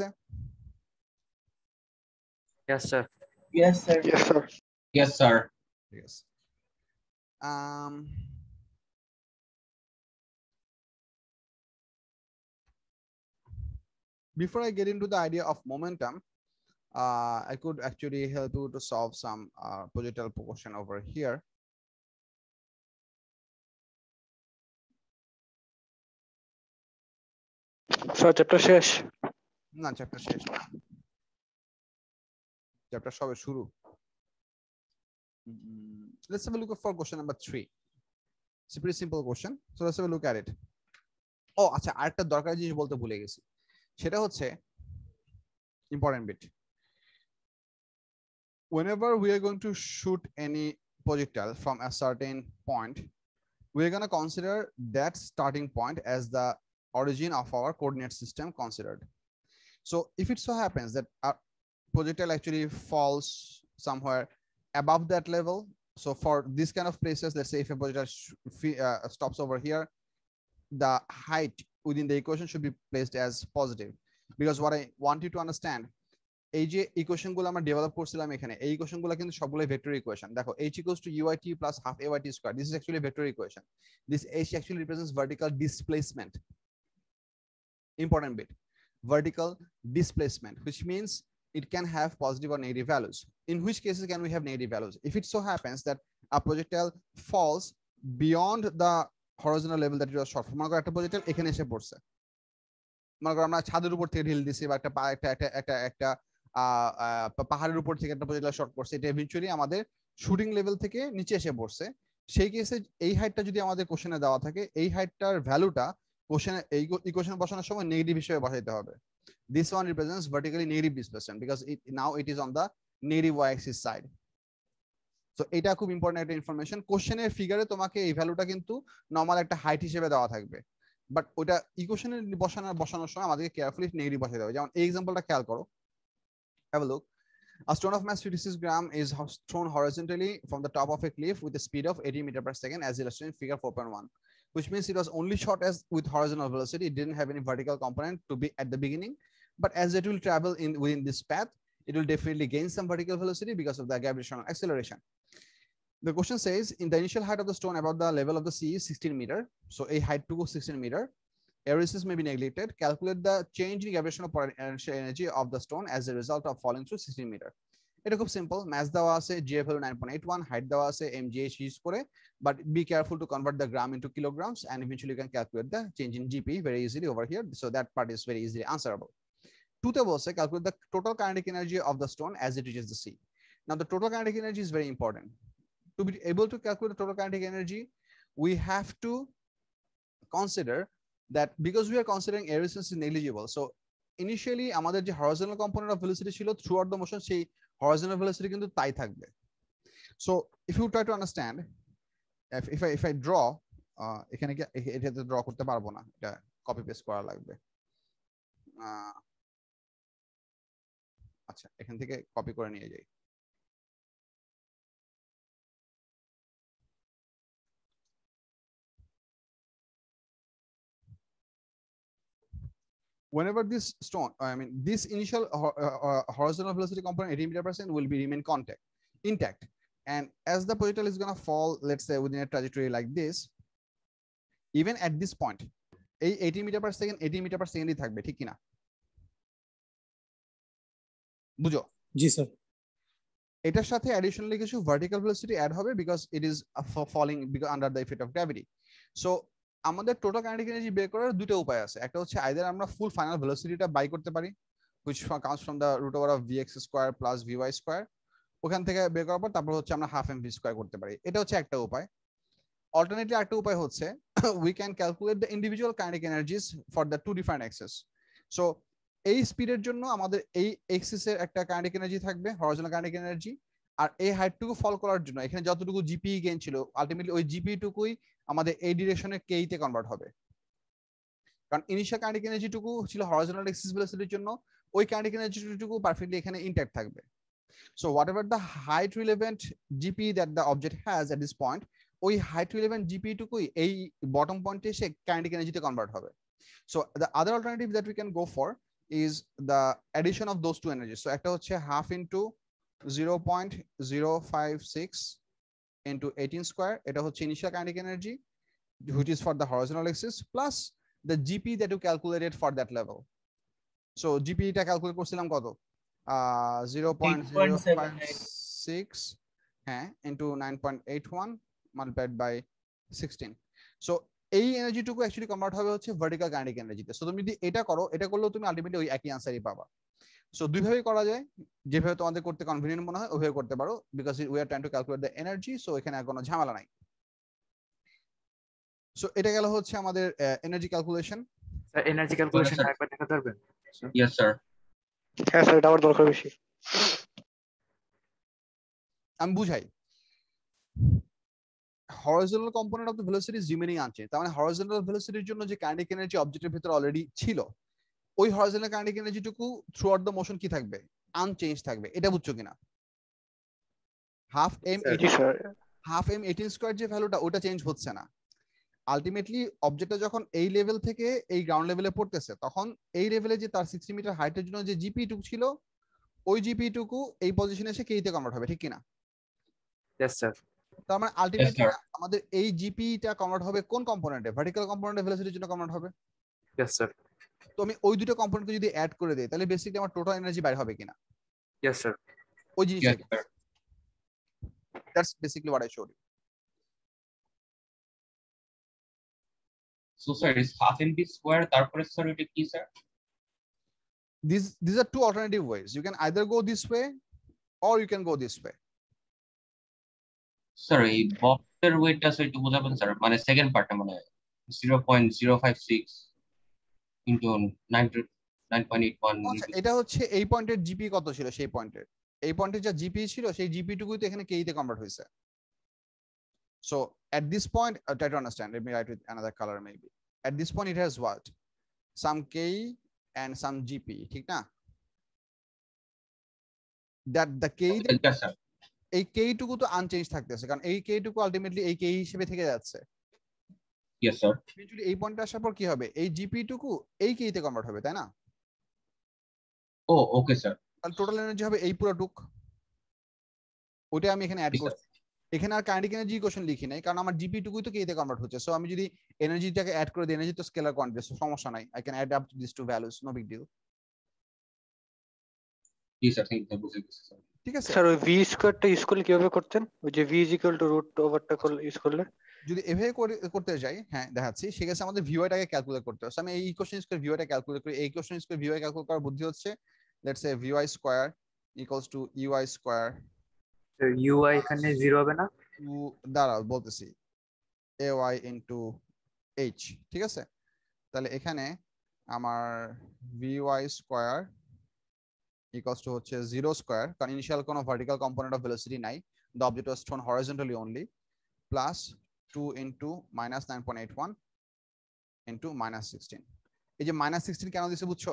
Yes, sir. Yes, sir. Yes, sir. Yes sir Yes. Before I get into the idea of momentum, I could actually help you to solve some projectile question over here. Sir, chapter শেষ। না, chapter শেষ না, chapter সবে শুরু। Let's have a look for question number 3. It's a pretty simple question, so let's have a look at it. Oh, আচ্ছা, আরেকটা দরকারি জিনিস বলতে ভুলে গেছি, সেটা হচ্ছে important bit. Whenever we are going to shoot any projectile from a certain point, we're going to consider that starting point as the origin of our coordinate system considered. So if it so happens that a projectile actually falls somewhere above that level, so for this kind of places, let's say if a projectile stops over here, the height within the equation should be placed as positive, because what I want you to understand, এই যে equation গুলো আমরা develop করছিলাম এখানে, এই equation গুলো কিন্তু সবগুলোই ভেক্টর ইকুয়েশন। দেখো h equals to uyt plus half ayt square, this is actually a vector equation. This h actually represents vertical displacement. Important bit, vertical displacement, which means it can have positive or negative values. In which cases can we have negative values? If it so happens that a projectile falls beyond the horizontal level that it was shot from, মনে করো একটা projectile এখানে এসে পড়ছে, মনে করো আমরা ছাদের উপর থেকে ঢিল দিছি, বা একটা পাহাড়ের উপর থেকে একটা প্রজেক্টাইল শট করছে, এটা ইভেন্চুয়ালি আমাদের শুটিং লেভেল থেকে নিচে এসে পড়ছে। সেই কেসে এই হাইটটা যদি আমাদের কোশ্চেনে দেওয়া থাকে, এই হাইটটার ভ্যালুটা কোশ্চেনে এই ইকুয়েশনে বসানোর সময় নেগেটিভ হিসেবে বসাইতে হবে। This one represents vertically negative displacement because now it is on the negative y-axis side. So এটা খুব ইম্পর্টেন্ট একটা ইনফরমেশন। কোশ্চেনের ফিগারে তোমাকে এই ভ্যালুটা কিন্তু নরমাল একটা হাইট হিসেবে দেওয়া থাকবে, বাট ওটা ইকুয়েশনে বসানোর সময় আমাদেরকে কেয়ারফুলি নেগেটিভ বসাতে হবে। যেমন এই এক্সাম্পলটা খেয়াল করো, have a look. A stone of mass 56 gram is thrown horizontally from the top of a cliff with a speed of 80 meters per second, as illustrated in figure 4.1, which means it was only shot as with horizontal velocity. It didn't have any vertical component to be at the beginning, but as it will travel in within this path, it will definitely gain some vertical velocity because of the gravitational acceleration. The question says, in the initial height of the stone above the level of the sea is 16 meter. So a height to go 16 meter. Aerosis may be neglected. Calculate the change in gravitational potential energy of the stone as a result of falling through 16 meter. এটা খুব simple, math দেওয়া আছে, GF হলো 9.81, height দেওয়া আছে, mgh use করে, but be careful to convert the gram into kilograms, and eventually you can calculate the change in GP very easily over here. So that part is very easily answerable. Two বলছে, calculate the total kinetic energy of the stone as it reaches the sea. Now the total kinetic energy is very important. To be able to calculate the total kinetic energy, we have to consider that because we are considering air resistance is negligible. So initially আমাদের যে horizontal component of velocity ছিল throughout the motion, সেই horizontal velocity কিন্তু তাই থাকবে. So if you try to understand, if I draw, এখানে কি এটাতে draw করতে পারবো না, এটা কপি পেস্ট করা লাগবে. আচ্ছা, এখান থেকে কপি করে নিয়ে যাই. Whenever this stone, this initial horizontal velocity component 80 meter per second will be remain intact, and as the projectile is going to fall, let's say within a trajectory like this, even at this point, 80 meter per second 80 meter per second থাকবে, ঠিক কিনা? বুঝো? জি sir. এটার সাথে additionally কিছু vertical velocity add হবে because it is falling under the effect of gravity. So আমাদের টোটাল কাইনেটিক এনার্জি বের করার দুটো উপায় আছে। একটা হচ্ছে আইদার আমরা ফুল ফাইনাল ভেলোসিটিটা বাই করতে পারি, which comes from the root over of vx square plus vy square, ওখান থেকে বের করার পর তারপর হচ্ছে আমরা হাফ mv স্কয়ার করতে পারি। এটা হচ্ছে একটা উপায়। অল্টারনেটলি আরেকটা উপায় হচ্ছে we can calculate the individual kinetic energies for the two different axes. So এই স্পিডের জন্য আমাদের এই এক্সিস এর একটা কাইনেটিক এনার্জি থাকবে, হরিজন্টাল কাইনেটিক এনার্জি, আর এই হাইটটুকু ফল করার জন্য এখানে যতটুকু জিপি গেইন ছিল আলটিমেটলি ওই জিপি টুকুই আমাদের এই ডিরেকশনে কে তে কনভার্ট হবে, কারণ ইনিশিয়াল কাইনেটিক এনার্জি টুকু ছিল হরিজন্টাল এক্সিস ভেলোসিটির জন্য, ওই কাইনেটিক এনার্জি টুকু পারফেক্টলি এখানে ইনট্যাক্ট থাকবে। So whatever the height relevant GP that the object has at this point, ওই হাইট রিলেভেন্ট জিপি টুকুই এই বটম পয়েন্টে এসে কাইনেটিক এনার্জিতে কনভার্ট হবে। So the other alternative that we can go for is the addition of those two energies. So একটা হচ্ছে half into 0.056 into 18 square, এটা হচ্ছে initial kinetic energy which is for the horizontal axis plus the GP that you calculated for that level. So GP টা calculate করছিলাম কত, 0.056 হ্যাঁ into 9.81 multiplied by 16. So এই এনার্জিটুকু actually convert হবে হচ্ছে vertical kinetic এনার্জিতে। So তুমি যদি এটা করো, এটা করলেও তুমি আলটিমেটলি ওই একই আনসারই পাবা। সো দুইভাবেই করা যায়, যেভাবে তোমাদের করতে কনভিনিয়েন্ট মনে হয় ওইভাবে করতে পারো, because we are trying to calculate the energy, so এখানে আর কোনো ঝামেলা নাই। সো এটা গেল হচ্ছে আমাদের energy calculation. Sir energy calculation একবার দেখাতে পারবেন? Yes sir. হ্যাঁ স্যার, এটা আমার দরকার বেশি। আমি বুঝাই। horizontal component of the velocity is remaining unchanged, তার মানে horizontal velocity এর জন্য যে কাইনেটিক এনার্জি অবজেক্টের ভিতরে অলরেডি ছিল, ওই horizontal kinetic energy টুকু throughout the motion কি থাকবে, আনচেঞ্জ থাকবে। এটা বুঝছো কিনা? হাফ m 18 স্কয়ার যে ভ্যালুটা ওটা চেঞ্জ হচ্ছে না। আলটিমেটলি অবজেক্টটা যখন এই লেভেল থেকে এই গ্রাউন্ড লেভেলে পড়তেছে, তখন এই লেভেলে যে তার 60 মিটার হাইটের জন্য যে জিপি টুকু ছিল, ওই জিপি টুকু এই পজিশনে এসে কেইতে কনভার্ট হবে, ঠিক কিনা? Yes sir. তার মানে আলটিমেটলি আমাদের এই জিপিটা কনভার্ট হবে কোন কম্পোনেন্টে, ভার্টিক্যাল কম্পোনেন্টে ভেলোসিটির জন্য কনভার্ট হবে। Yes sir. তো আমি ওই দুটো কম্পোনেন্টকে যদি অ্যাড করে দেই, তাহলে বেসিক্যালি আমার টোটাল এনার্জি বাইরে হবে কিনা? Yes sir. ওই জিনিসটা, that's basically what I showed you. So sir is half mv square, তারপরে স্যার এটা কি sir? These are two alternative ways. You can either go this way or you can go this way. Sir এই বক্সের ওয়েটটা sir একটু বোঝাবেন sir, মানে second পার্টটা মানে 0.056 ইনটু 9.81। এটা হচ্ছে এই পয়েন্টের জিপি কত ছিল, সেই পয়েন্টের এই পয়েন্টে যা জিপি ছিল সেই জিপি টুকুই তো এখানে কেইতে কনভার্ট হয়েছে। So at this point, try to understand, let me write with another color maybe. At this point it has what, some k and some gp, ঠিক না? That the K Yes, sir. এই কে টুকু তো unchange থাকতেছে, কারণ এই কে টুকু ultimately এই কে হিসেবে থেকে যাচ্ছে। Yes, sir. ইভেন্চুয়ালি এই পয়েন্টে আসার পর কি হবে, এই জিপি টুকু এই কে তে কনভার্ট হবে, তাই না? Oh, okay, sir. তাহলে টোটাল এনার্জি হবে এই পুরো টুক, ওটা আমি এখানে অ্যাড Yes, sir. করছি। এখানে আর কাইনেটিক এনার্জি ইকুয়েশন লিখি নাই, কারণ আমার জিপি টুকুই তো কে তে কনভার্ট হচ্ছে। সো আমি যদি এনার্জিটাকে অ্যাড করে দিই, এনার্জি তো স্কেলার কোয়ান্টিটি, সো সমস্যা নাই, I can add up this two values, no big deal. Yes, sir. Thank you, বুঝে গেছি, sir. ঠিক আছে? স্যার ওই ভি স্কোয়ারটা ইউজ করলে কিভাবে করতেন? ওই যে v is equal to root ওভারটা করলে ইউজ করলে যদি এভাবে করতে যাই, হ্যাঁ দেখাচ্ছি, সেক্ষেত্রে আমাদের ভিওয়াইটাকে ক্যালকুলেট করতে হবে। আমি এই ইকুয়েশন ইউজ করে ভিওয়াইটা ক্যালকুলেট করি। এই ইকুয়েশন ইউজ করে ভিওয়াই ক্যালকুলেট করার বুদ্ধি হচ্ছে, let's say vy square equals to ui square ui এখানে জিরো হবে না? টু, দাঁড়াও বলতেছি, এ ওয়াই ইন্টু এইচ। ঠিক আছে, তাহলে এখানে আমার ভিওয়াই স্কয়ার ইকুয়ালস টু হচ্ছে জিরো স্কয়ার, কারণ ইনিশিয়াল কোনো ভার্টিক্যাল কম্পোনেন্ট অফ ভেলোসিটি নাই, the object was thrown horizontally only, plus 2 into minus 9.81 into minus 16। এই যে মাইনাস 16 কেন দিছে বুঝছো?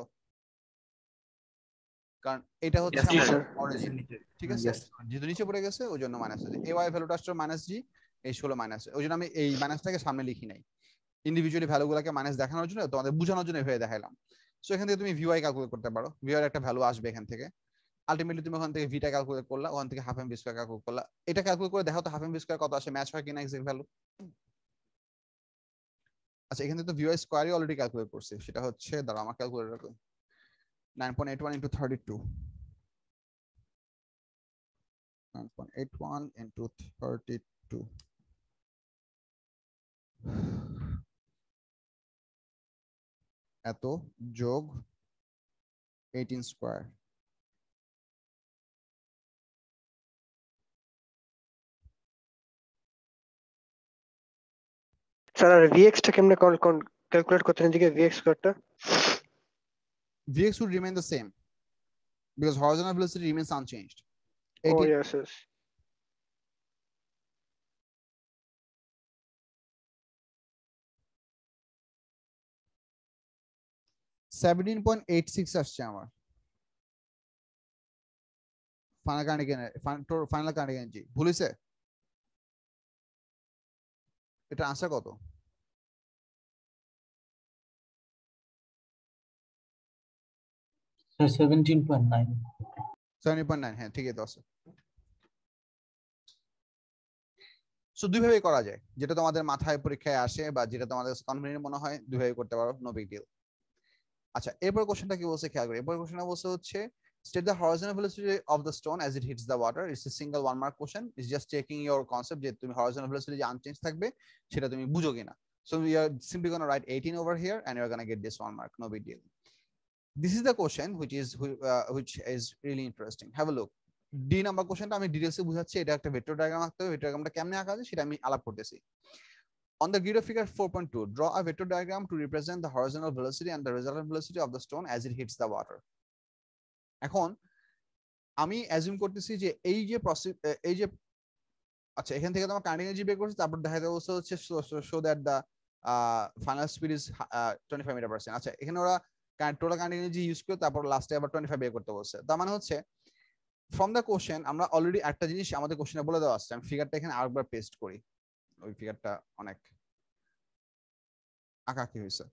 কারণ এটা হচ্ছে Yes, আমার sir. অরিজিন, ঠিক আছে? Yes. যেহেতু নিচে পড়ে গেছে ওই জন্য মাইনাস হয়েছে। এ ওয়াই ভ্যালুটা আসছে মাইনাস জি, এই হলো মাইনাস, ওই জন্য আমি এই মাইনাসটাকে সামনে লিখি নাই, ইন্ডিভিজুয়ালি ভ্যালুগুলোকে মাইনাস দেখানোর জন্য, তোমাদের বোঝানোর জন্য এভাবে দেখাইলাম। সো এখান থেকে তুমি ভিওয়াই ক্যালকুলেট করতে পারো, ভিওয়াই একটা ভ্যালু আসবে এখান থেকে। আলটিমেটলি তুমি ওখান থেকে ভিটা ক্যালকুলেট করলা, ওখান থেকে half m v square calculate করলা। এটা ক্যালকুলেট করে দেখো তো হাফ এম ভি স্কয়ার কত আসে, ম্যাচ হয় কিনা এক্সাক্ট ভ্যালু। আচ্ছা, এখান থেকে তো ভিওয়াই স্কয়ারই অলরেডি ক্যালকুলেট করছি, সেটা হচ্ছে, দাঁড়া আমার ক্যালকুলেটর রাখো, 9.81 ইনটু 32, 9.81 ইনটু 32, এত যোগ 18 স্কয়ার। স্যার আর ভিএক্স টা কেমনে ক্যালকুলেট করতেন এদিকে ভিএক্স স্কোয়ারটা? Vx would remain the same because horizontal velocity remains unchanged. ও 18 ইয়েস ইয়েস 17.86 আসছে আমার ফাইনাল কারেন্ট এনার্জি। ভুল হয়েছে? এটা আনসার কত? So 17.9. 17.9, হ্যাঁ ঠিকই তো আছে। সো দুইভাবে করা যায়, যেটা তোমাদের মাথায় পরীক্ষায় আসে বা যেটা তোমাদের কনভিনিয়েন্ট মনে হয়, দুইভাবে করতে পারো, নো বিগ ডিল। আচ্ছা, এরপর কোশ্চেনটা কি বলছে খেয়াল করি। এরপর কোশ্চেনটা বলছে হচ্ছে, state the horizontal velocity of the stone as it hits the water. It's a single one mark question. It's just checking your concept যে তুমি horizontal velocity যে আনচেঞ্জ থাকবে সেটা তুমি বুঝো কিনা। So we are simply going to write 18 over here and you're going to get this one mark, no big deal. This is the question which is really interesting. Have a look. D number কোশ্চেনটা আমি ডিটেইলসে বুঝাচ্ছি, এটা একটা vector diagram আঁকতে হবে, vector ডায়াগ্রামটা কেমনে আঁকা যায় সেটা আমি আলাপ করতেছি। On the grid of figure 4.2, draw a vector diagram to represent the horizontal velocity and the resultant velocity of the stone as it hits the water. এখন আমি অ্যাজিউম করতেছি যে এই যে আচ্ছা, এখান থেকে তোমার কারেন্ট এনার্জি বের করছি, তারপর দেখা যাচ্ছে হচ্ছে show that the final speed is 25 metre per second. আচ্ছা, এখানে ওরা টোটাল কারেন্ট এনার্জি ইউজ করে তারপর লাস্টে আবার 25 বের করতে বলছে। তার মানে হচ্ছে ফ্রম দ্য কোশ্চেন আমরা অলরেডি একটা জিনিস আমাদের কোশ্চেনে বলে দেওয়া আছে। আমি ফিগারটা এখানে আরেকবার পেস্ট করি, ওই ফিগারটা অনেক আঁকাকি হয়েছে।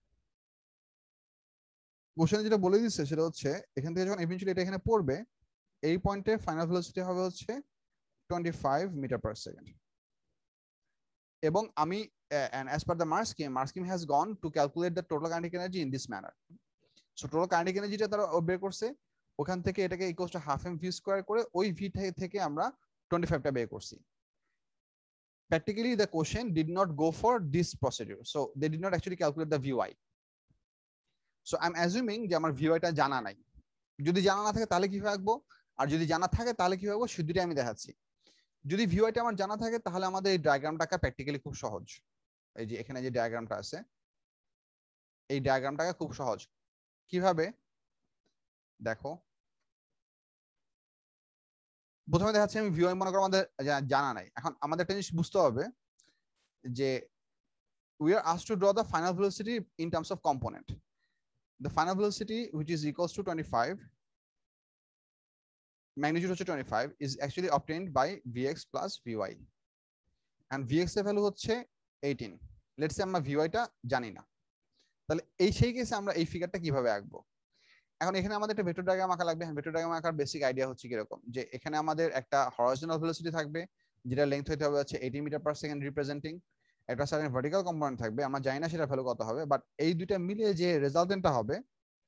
কোশ্চেনে যেটা বলে দিচ্ছে সেটা হচ্ছে, এখান থেকে যখন ইভেন্চুয়ালি এটা এখানে পড়বে, এই পয়েন্টে ফাইনাল ভেলোসিটি হবে হচ্ছে 25 মিটার পার সেকেন্ড। এবং আমি and as per the Mark scheme has gone to calculate the total kinetic energy in this manner. So total kinetic energy টা তারা বের করছে, ওখান থেকে এটাকে equals to half m v square করে ওই ভি থেকে আমরা 25 টা বের করছি। Practically the question did not go for this procedure, so they did not actually calculate the VY. So I'm assuming যে আমার VY টা জানা নাই। যদি জানা না থাকে তাহলে কিভাবে আঁকবো, আর যদি জানা থাকে তাহলে কিভাবে আঁকবো, শুধুটা আমি দেখাচ্ছি। যদি VY টা আমার জানা থাকে তাহলে আমাদের এই ডায়াগ্রামটা আঁকা প্র্যাকটিক্যালি খুব সহজ। এই যে এখানে যে ডায়াগ্রামটা আছে, এই ডায়াগ্রামটাকে খুব সহজ। কিভাবে দেখো, প্রথমে দেখাচ্ছি আমি ভিওআই মনে করো আমাদের জানা নাই। এখন আমাদের একটা জিনিস বুঝতে হবে যে we are asked to draw the final velocity in terms of component. The final velocity which is equals to 25 magnitude হচ্ছে 25 is actually obtained by Vx plus Vy and Vx এর ভ্যালু হচ্ছে 18। লেটস সে আমরা Vy টা জানি না, তাহলে সেই কেসে আমরা এই ফিগারটা কিভাবে আঁকবো? এখন এখানে আমাদের একটা ভেক্টর ডায়াগ্রাম আঁকা লাগবে। ভেক্টর ডায়াগ্রাম আঁকার বেসিক আইডিয়া হচ্ছে কিরকম, যে এখানে আমাদের একটা হরাইজন্টাল ভেলোসিটি থাকবে যেটা লেংথ হতে হবে হচ্ছে 80 মিটার পার সেকেন্ড রিপ্রেজেন্টিং, একটা সার্টেন ভার্টিক্যাল কম্পোনেন্ট থাকবে, আমরা জানি না সেটা ভ্যালু কত হবে, বাট এই দুইটা মিলিয়ে যে রেজাল্টেন্টটা হবে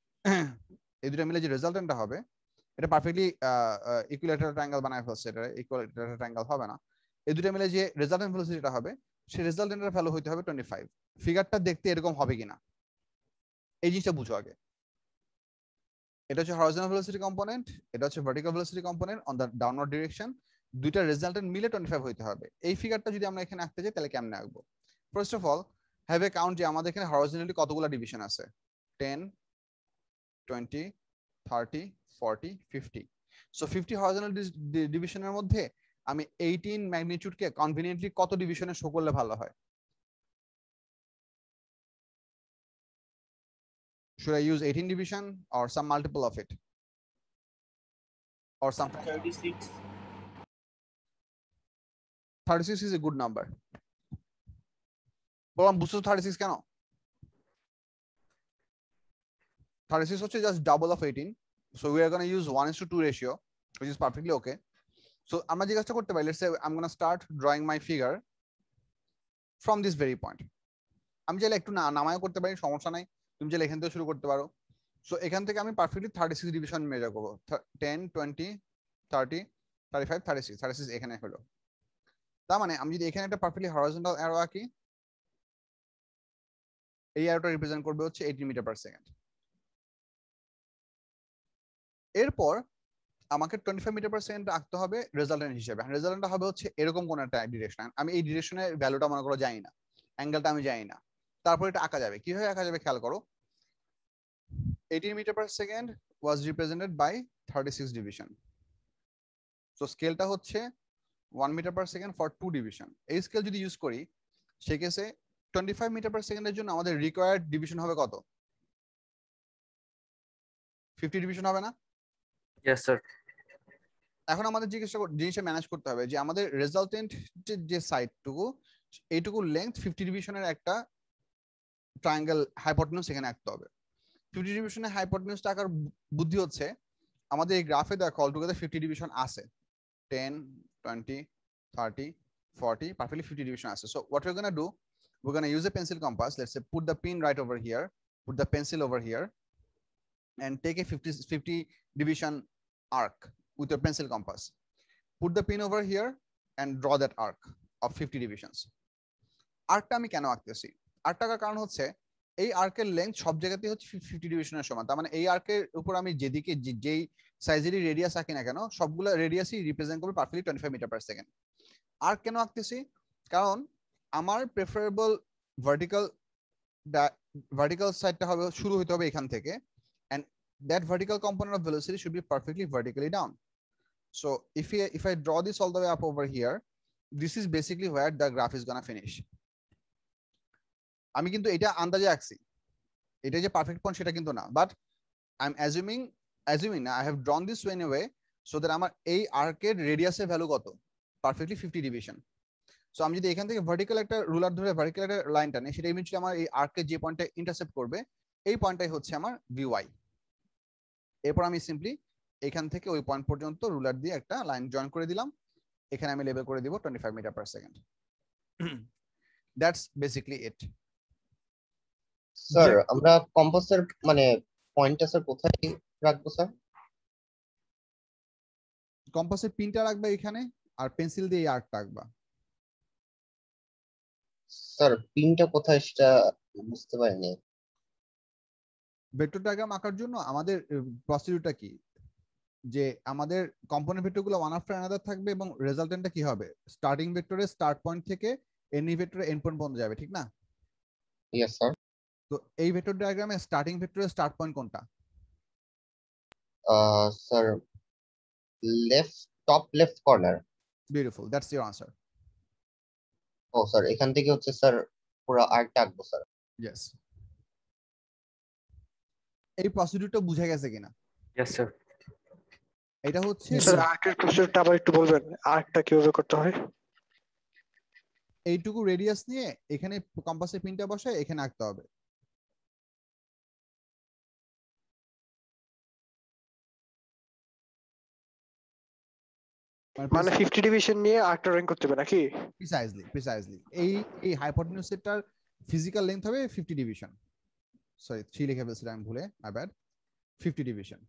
এটা পারফেক্টলি ইকুইলেটারাল ট্রায়াঙ্গেল বানায় ফেলছে। এটা ইকুইলেটারাল ট্রায়াঙ্গেল হবে না। এই দুটো মিলে যে রেজাল্টেন্ট ভেলোসিটিটা হবে সেই রেজাল্টেন্টের ভ্যালু হইতে হবে 25। ফিগারটা দেখতে এরকম হবে কিনা এই জিনিসটা বুঝো আগে। এটা হচ্ছে হরাইজন্টাল ভেলোসিটি কম্পোনেন্ট, এটা হচ্ছে vertical velocity component on the downward direction. দুইটা রেজাল্টেন্ট মিলে 25 হইতে হবে। এই ফিগারটা যদি আমরা এখানে আঁকতে যাই তাহলে কেমনে আঁকবো? First of all have a count যে আমাদের এখানে হরাইজন্টালি কতগুলো ডিভিশন আছে, 10, 20, 30, 40, 50। সো 50 হরাইজন্টাল ডিভিশনের মধ্যে আমি 18 ম্যাগনিটিউডকে কনভিনিয়েন্টলি কত ডিভিশনে শো করলে ভালো হয়? Should I use 18 division or some multiple of it? Or some 36. 36 is a good number. বললাম বুঝছো 36 কেন? 36 হচ্ছে just double of 18. So we are going to use 1:2 ratio, which is perfectly okay. So আমরা যে কাজটা করতে পারি, let's say I'm going to start drawing my figure from this very point. আমি চাইলে একটু নামায়ও করতে পারি, সমস্যা নাই। তুমি চাইলে এখান থেকে শুরু করতে পারো। সো এখান থেকে আমি পারফেক্টলি 36 ডিভিশন মেজার করবো। 10, 20, 30, 35, 36, 36 এখানে হলো। তার মানে আমি যদি এখানে একটা পারফেক্টলি হরাইজন্টাল অ্যারো আঁকি, এই অ্যারোটা রিপ্রেজেন্ট করবে হচ্ছে 80 মিটার পার সেকেন্ড। এরপর আমাকে 25 মিটার পার সেকেন্ড আঁকতে হবে রেজাল্টেন্ট হিসেবে। রেজাল্টেন্টটা হবে হচ্ছে এরকম কোন একটা ডিরেকশন। আমি এই ডিরেকশনের ভ্যালুটা মনে করো জানি না, অ্যাঙ্গেলটা আমি জানি না, তারপর এটা আঁকা যাবে। কিভাবে আঁকা যাবে খেয়াল করো। 18 meter per second was represented by 36 division. So স্কেলটা হচ্ছে 1 meter per second for 2 division. এই স্কেল যদি ইউজ করি সেই কেসে 25 মিটার পার সেকেন্ডের জন্য আমাদের রিকোয়ার্ড ডিভিশন হবে কত? 50 ডিভিশন হবে না? Yes sir. এখন আমাদের জিনিসটা ম্যানেজ করতে হবে যে আমাদের রেজাল্টেন্ট যে সাইডটুকু এইটুকু লেংথ 50 ডিভিশনের একটা ট্রায়াঙ্গেল হাইপোটেনিউস এখানে আঁকতে হবে। 50 ডিভিশনের হাইপোটেনিউসটা আঁকার বুদ্ধি হচ্ছে আমাদের এই গ্রাফে দেখো অল টুগেদার 50 ডিভিশন আছে, 10, 20, 30, 40, perfectly 50 division আছে. So what we're gonna do, we're gonna use a pencil compass. Let's say put the pin right over here, put the pencil over here, and take a 50 division arc with your pencil compass. Put the pin over here and draw that arc of 50 divisions. আর্কটা আমি কেন আঁকতেছি? আর্কটা আঁকার কারণ হচ্ছে এই আর্কের length সব জায়গাতেই হচ্ছে 50 ডিভিশনের সমান। তার মানে এই আর্কের উপর আমি যেদিকে যেই সাইজেরই রেডিয়াস আঁকি না কেন সবগুলো রেডিয়াসই রিপ্রেজেন্ট করবে perfectly 25 metre per second. Arc কেন আঁকতেছি? কারণ আমার প্রেফারেবল ভার্টিক্যাল সাইডটা হবে শুরু হতে হবে এখান থেকে, and that vertical component of velocity should be perfectly vertically down. So if I draw this all the way up over here, this is basically where the graph is gonna finish. আমি কিন্তু এটা আন্দাজে আঁকছি, এটা যে perfect point সেটা কিন্তু না, বাট আই এম অ্যাজিউমিং না I have drawn this way in a way so that আমার এই আর্কের রেডিয়াসের ভ্যালু কত? Perfectly 50 division. সো আমি যদি এখান থেকে ভার্টিক্যাল একটা রুলার ধরে ভার্টিক্যাল একটা লাইন টানি, সেটা ইমিডিয়েটলি আমার এই আর্কের যে পয়েন্টটা ইন্টারসেপ্ট করবে এই পয়েন্টটাই হচ্ছে আমার ভিওয়াই। এরপর আমি সিম্পলি এখান থেকে ওই পয়েন্ট পর্যন্ত রুলার দিয়ে একটা লাইন জয়েন করে দিলাম, এখানে আমি লেবেল করে দিব 25 metre per second. That's basically it. Sir আমরা কম্পাসের মানে পয়েন্টটা স্যার কোথায় রাখবো স্যার? কম্পাসের পিনটা রাখবা এখানে আর পেন্সিল দিয়ে এই আর্কটা আঁকবা। স্যার পিনটা কোথায় সেটা বুঝতে পারিনি। ভেক্টর ডায়াগ্রাম আঁকার জন্য আমাদের প্রসিডিউরটা কি, যে আমাদের কম্পোনেন্ট ভেক্টরগুলো ওয়ান আফটার অ্যানাদার থাকবে এবং রেজাল্টেন্টটা কি হবে স্টার্টিং ভেক্টরের স্টার্ট পয়েন্ট থেকে এনি ভেক্টরের এন্ড পয়েন্ট পর্যন্ত যাবে, ঠিক না? Yes sir. তো এই ভেক্টর ডায়াগ্রামে স্টার্টিং ভেক্টরের স্টার্ট পয়েন্ট কোনটা? Sir top left corner. Beautiful, that's your answer. ও স্যার এখান থেকে হচ্ছে স্যার পুরো আর্কটা আঁকবো স্যার। ইয়েস। এই প্রসিডিউরটা বুঝা গেছে কিনা? Yes sir. এটা হচ্ছে স্যার আরেকটা প্রসেসটা আবার একটু বলবেন, আরেকটা কিভাবে করতে হয়? এইটুকু রেডিয়াস নিয়ে এখানে কম্পাসের পিনটা বসায় এখানে আঁকতে হবে। মানে 50 ডিভিশন নিয়ে আরেকটা ড্রয়িং করতে হবে নাকি? প্রিসাইজলি এই হাইপোটেনিউসটার ফিজিক্যাল লেন্থ হবে 50 ডিভিশন, সরি 3 লিখে ফেলছিলাম আমি ভুলে, মাই ব্যাড, 50 ডিভিশন,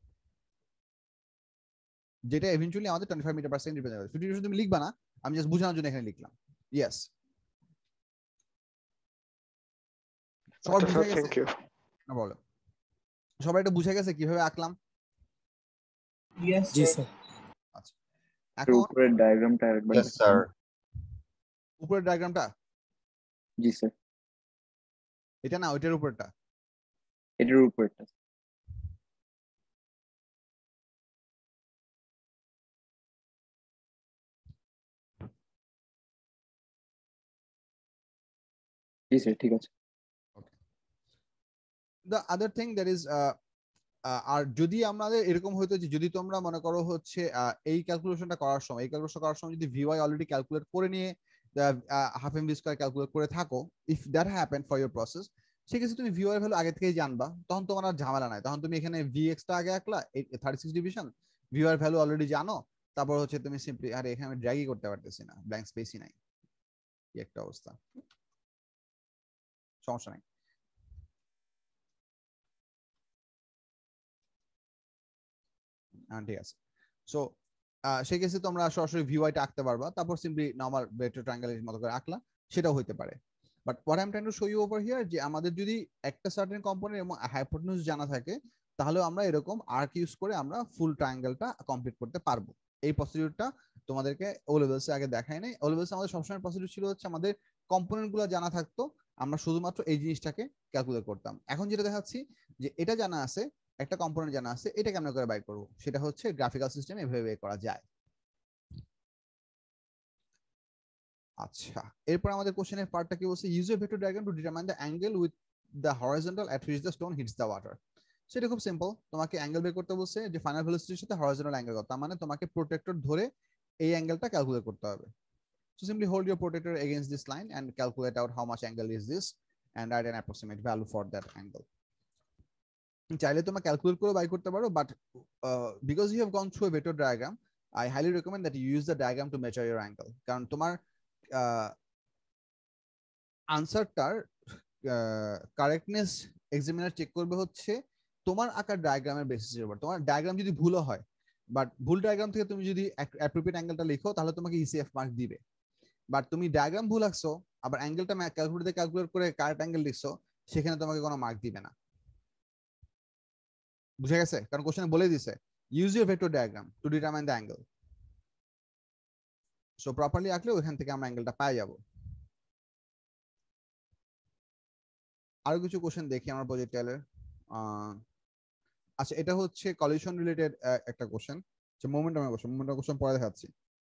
যেটা ইভেন্চুয়ালি আমাদের 25 মিটার পার সেকেন্ড রিপ্রেজেন্ট করে। 50 ডিভিশন তুমি লিখবা না, আমি জাস্ট বোঝানোর জন্য এখানে লিখলাম। ইয়েস, সবার বুঝে গেছে? Thank you. না বলো, সবাই এটা বুঝে গেছে কিভাবে আঁকলাম? Yes, জি sir. স্যার। আচ্ছা, এখন উপরের ডায়াগ্রামটা আরেকবার ইয়েস স্যার। উপরের ডায়াগ্রামটা জি স্যার, এটা না, ওইটার উপরটা। এটার উপরেরটা। জি স্যার, ঠিক আছে। The other thing that is আর যদি আমাদের এরকম হইতো যে যদি তোমরা মনে করো হচ্ছে এই ক্যালকুলেশনটা করার সময় যদি ভিওয়াই অলরেডি ক্যালকুলেট করে নিয়ে হাফ এমভি স্কয়ার ক্যালকুলেট করে থাকো, if that happen for your process, সেক্ষেত্রে তুমি ভিওয়াই ভ্যালু আগে থেকেই জানবা, তখন তোমার আর ঝামেলা নাই। তখন তুমি এখানে ভিএক্সটা আগে আঁকলা 36 ডিভিশন, ভিওয়াই ভ্যালু অলরেডি জানো, তারপর হচ্ছে তুমি সিম্পলি, আরে এখানে আমি ড্র্যাগই করতে পারতেছি না, ব্ল্যাঙ্ক স্পেসই নাই, কি একটা অবস্থা, সমস্যা নাই। ঠিক আছে, সো সেই ক্ষেত্রে তোমরা সরাসরি ভিওয়াইটা আঁকতে পারবা, তারপর সিম্পলি নরমাল ভেক্টর ট্রায়াঙ্গেলের মতো করে আঁকলা, সেটাও হইতে পারে। But what I am trying to show you over here, যে আমাদের যদি একটা সার্টেন কম্পোনেন্ট এবং হাইপোটেনিউস জানা থাকে, তাহলে আমরা এরকম আর্ক ইউজ করে আমরা ফুল ট্রায়াঙ্গেলটা কমপ্লিট করতে পারবো। এই প্রসিডিউরটা তোমাদেরকে ও লেভেলসে আগে দেখাই নাই। ও লেভেলসে আমাদের সবসময় প্রসিডিউর ছিল হচ্ছে আমাদের কম্পোনেন্ট গুলো জানা থাকতো, আমরা শুধুমাত্র এই জিনিসটাকে ক্যালকুলেট করতাম। এখন যেটা দেখাচ্ছি যে এটা জানা আছে, একটা কম্পোনেন্ট জানা আছে, এটা কেমন করে বাই করব, সেটা হচ্ছে গ্রাফিক্যাল সিস্টেমে এভাবে বের করা যায়। আচ্ছা, এরপর আমাদের কোশ্চেনের পার্টটা কি বলছে, use a vector diagram to determine the angle with the horizontal at which the stone hits the water. সেটা খুব সিম্পল, তোমাকে অ্যাঙ্গেল বের করতে বলছে যে ফাইনাল ভেলোসিটির সাথে হরাইজন্টাল অ্যাঙ্গেল কত, তার মানে তোমাকে প্রোটেক্টর ধরে এই অ্যাঙ্গেলটা ক্যালকুলেট করতে হবে। So simply hold your protector against this line and calculate out how much angle is this and write an approximate value for that angle. চাইলে তোমরা ক্যালকুলেট করে বাই করতে পারো, but because you have gone through a vector diagram, I highly recommend that you use the diagram to measure your angle. কারণ তোমার আনসারটার correctness examiner check করবে হচ্ছে তোমার আঁকার ডায়াগ্রামের বেসিসের উপর। তোমার ডায়াগ্রাম যদি ভুলও হয়, বাট ভুল ডায়াগ্রাম থেকে তুমি যদি অ্যাপ্রোপ্রিয়েট অ্যাঙ্গেলটা লিখো, তাহলে তোমাকে ইসিএফ মার্ক দিবে। বাট তুমি ডায়াগ্রাম ভুল আঁকছো, আবার অ্যাঙ্গেলটা ক্যালকুলেটরে ক্যালকুলেট করে কারেক্ট অ্যাঙ্গেল লিখছো, সেখানে তোমাকে কোনো মার্ক দিবে না। বুঝে গেছে? কারণ কোশ্চেনে বলে দিছে use your vector diagram to determine the angle. So properly আঁকলে ওখান থেকে আমরা অ্যাঙ্গেলটা পাই যাব। আরো কিছু কোশ্চেন দেখি আমার প্রজেক্টাইলের। আচ্ছা, এটা হচ্ছে কলিশন রিলেটেড একটা কোশ্চেন, যে মোমেন্টামের কোশ্চেন। মোমেন্টাম কোশ্চেন পরে দেখাচ্ছি।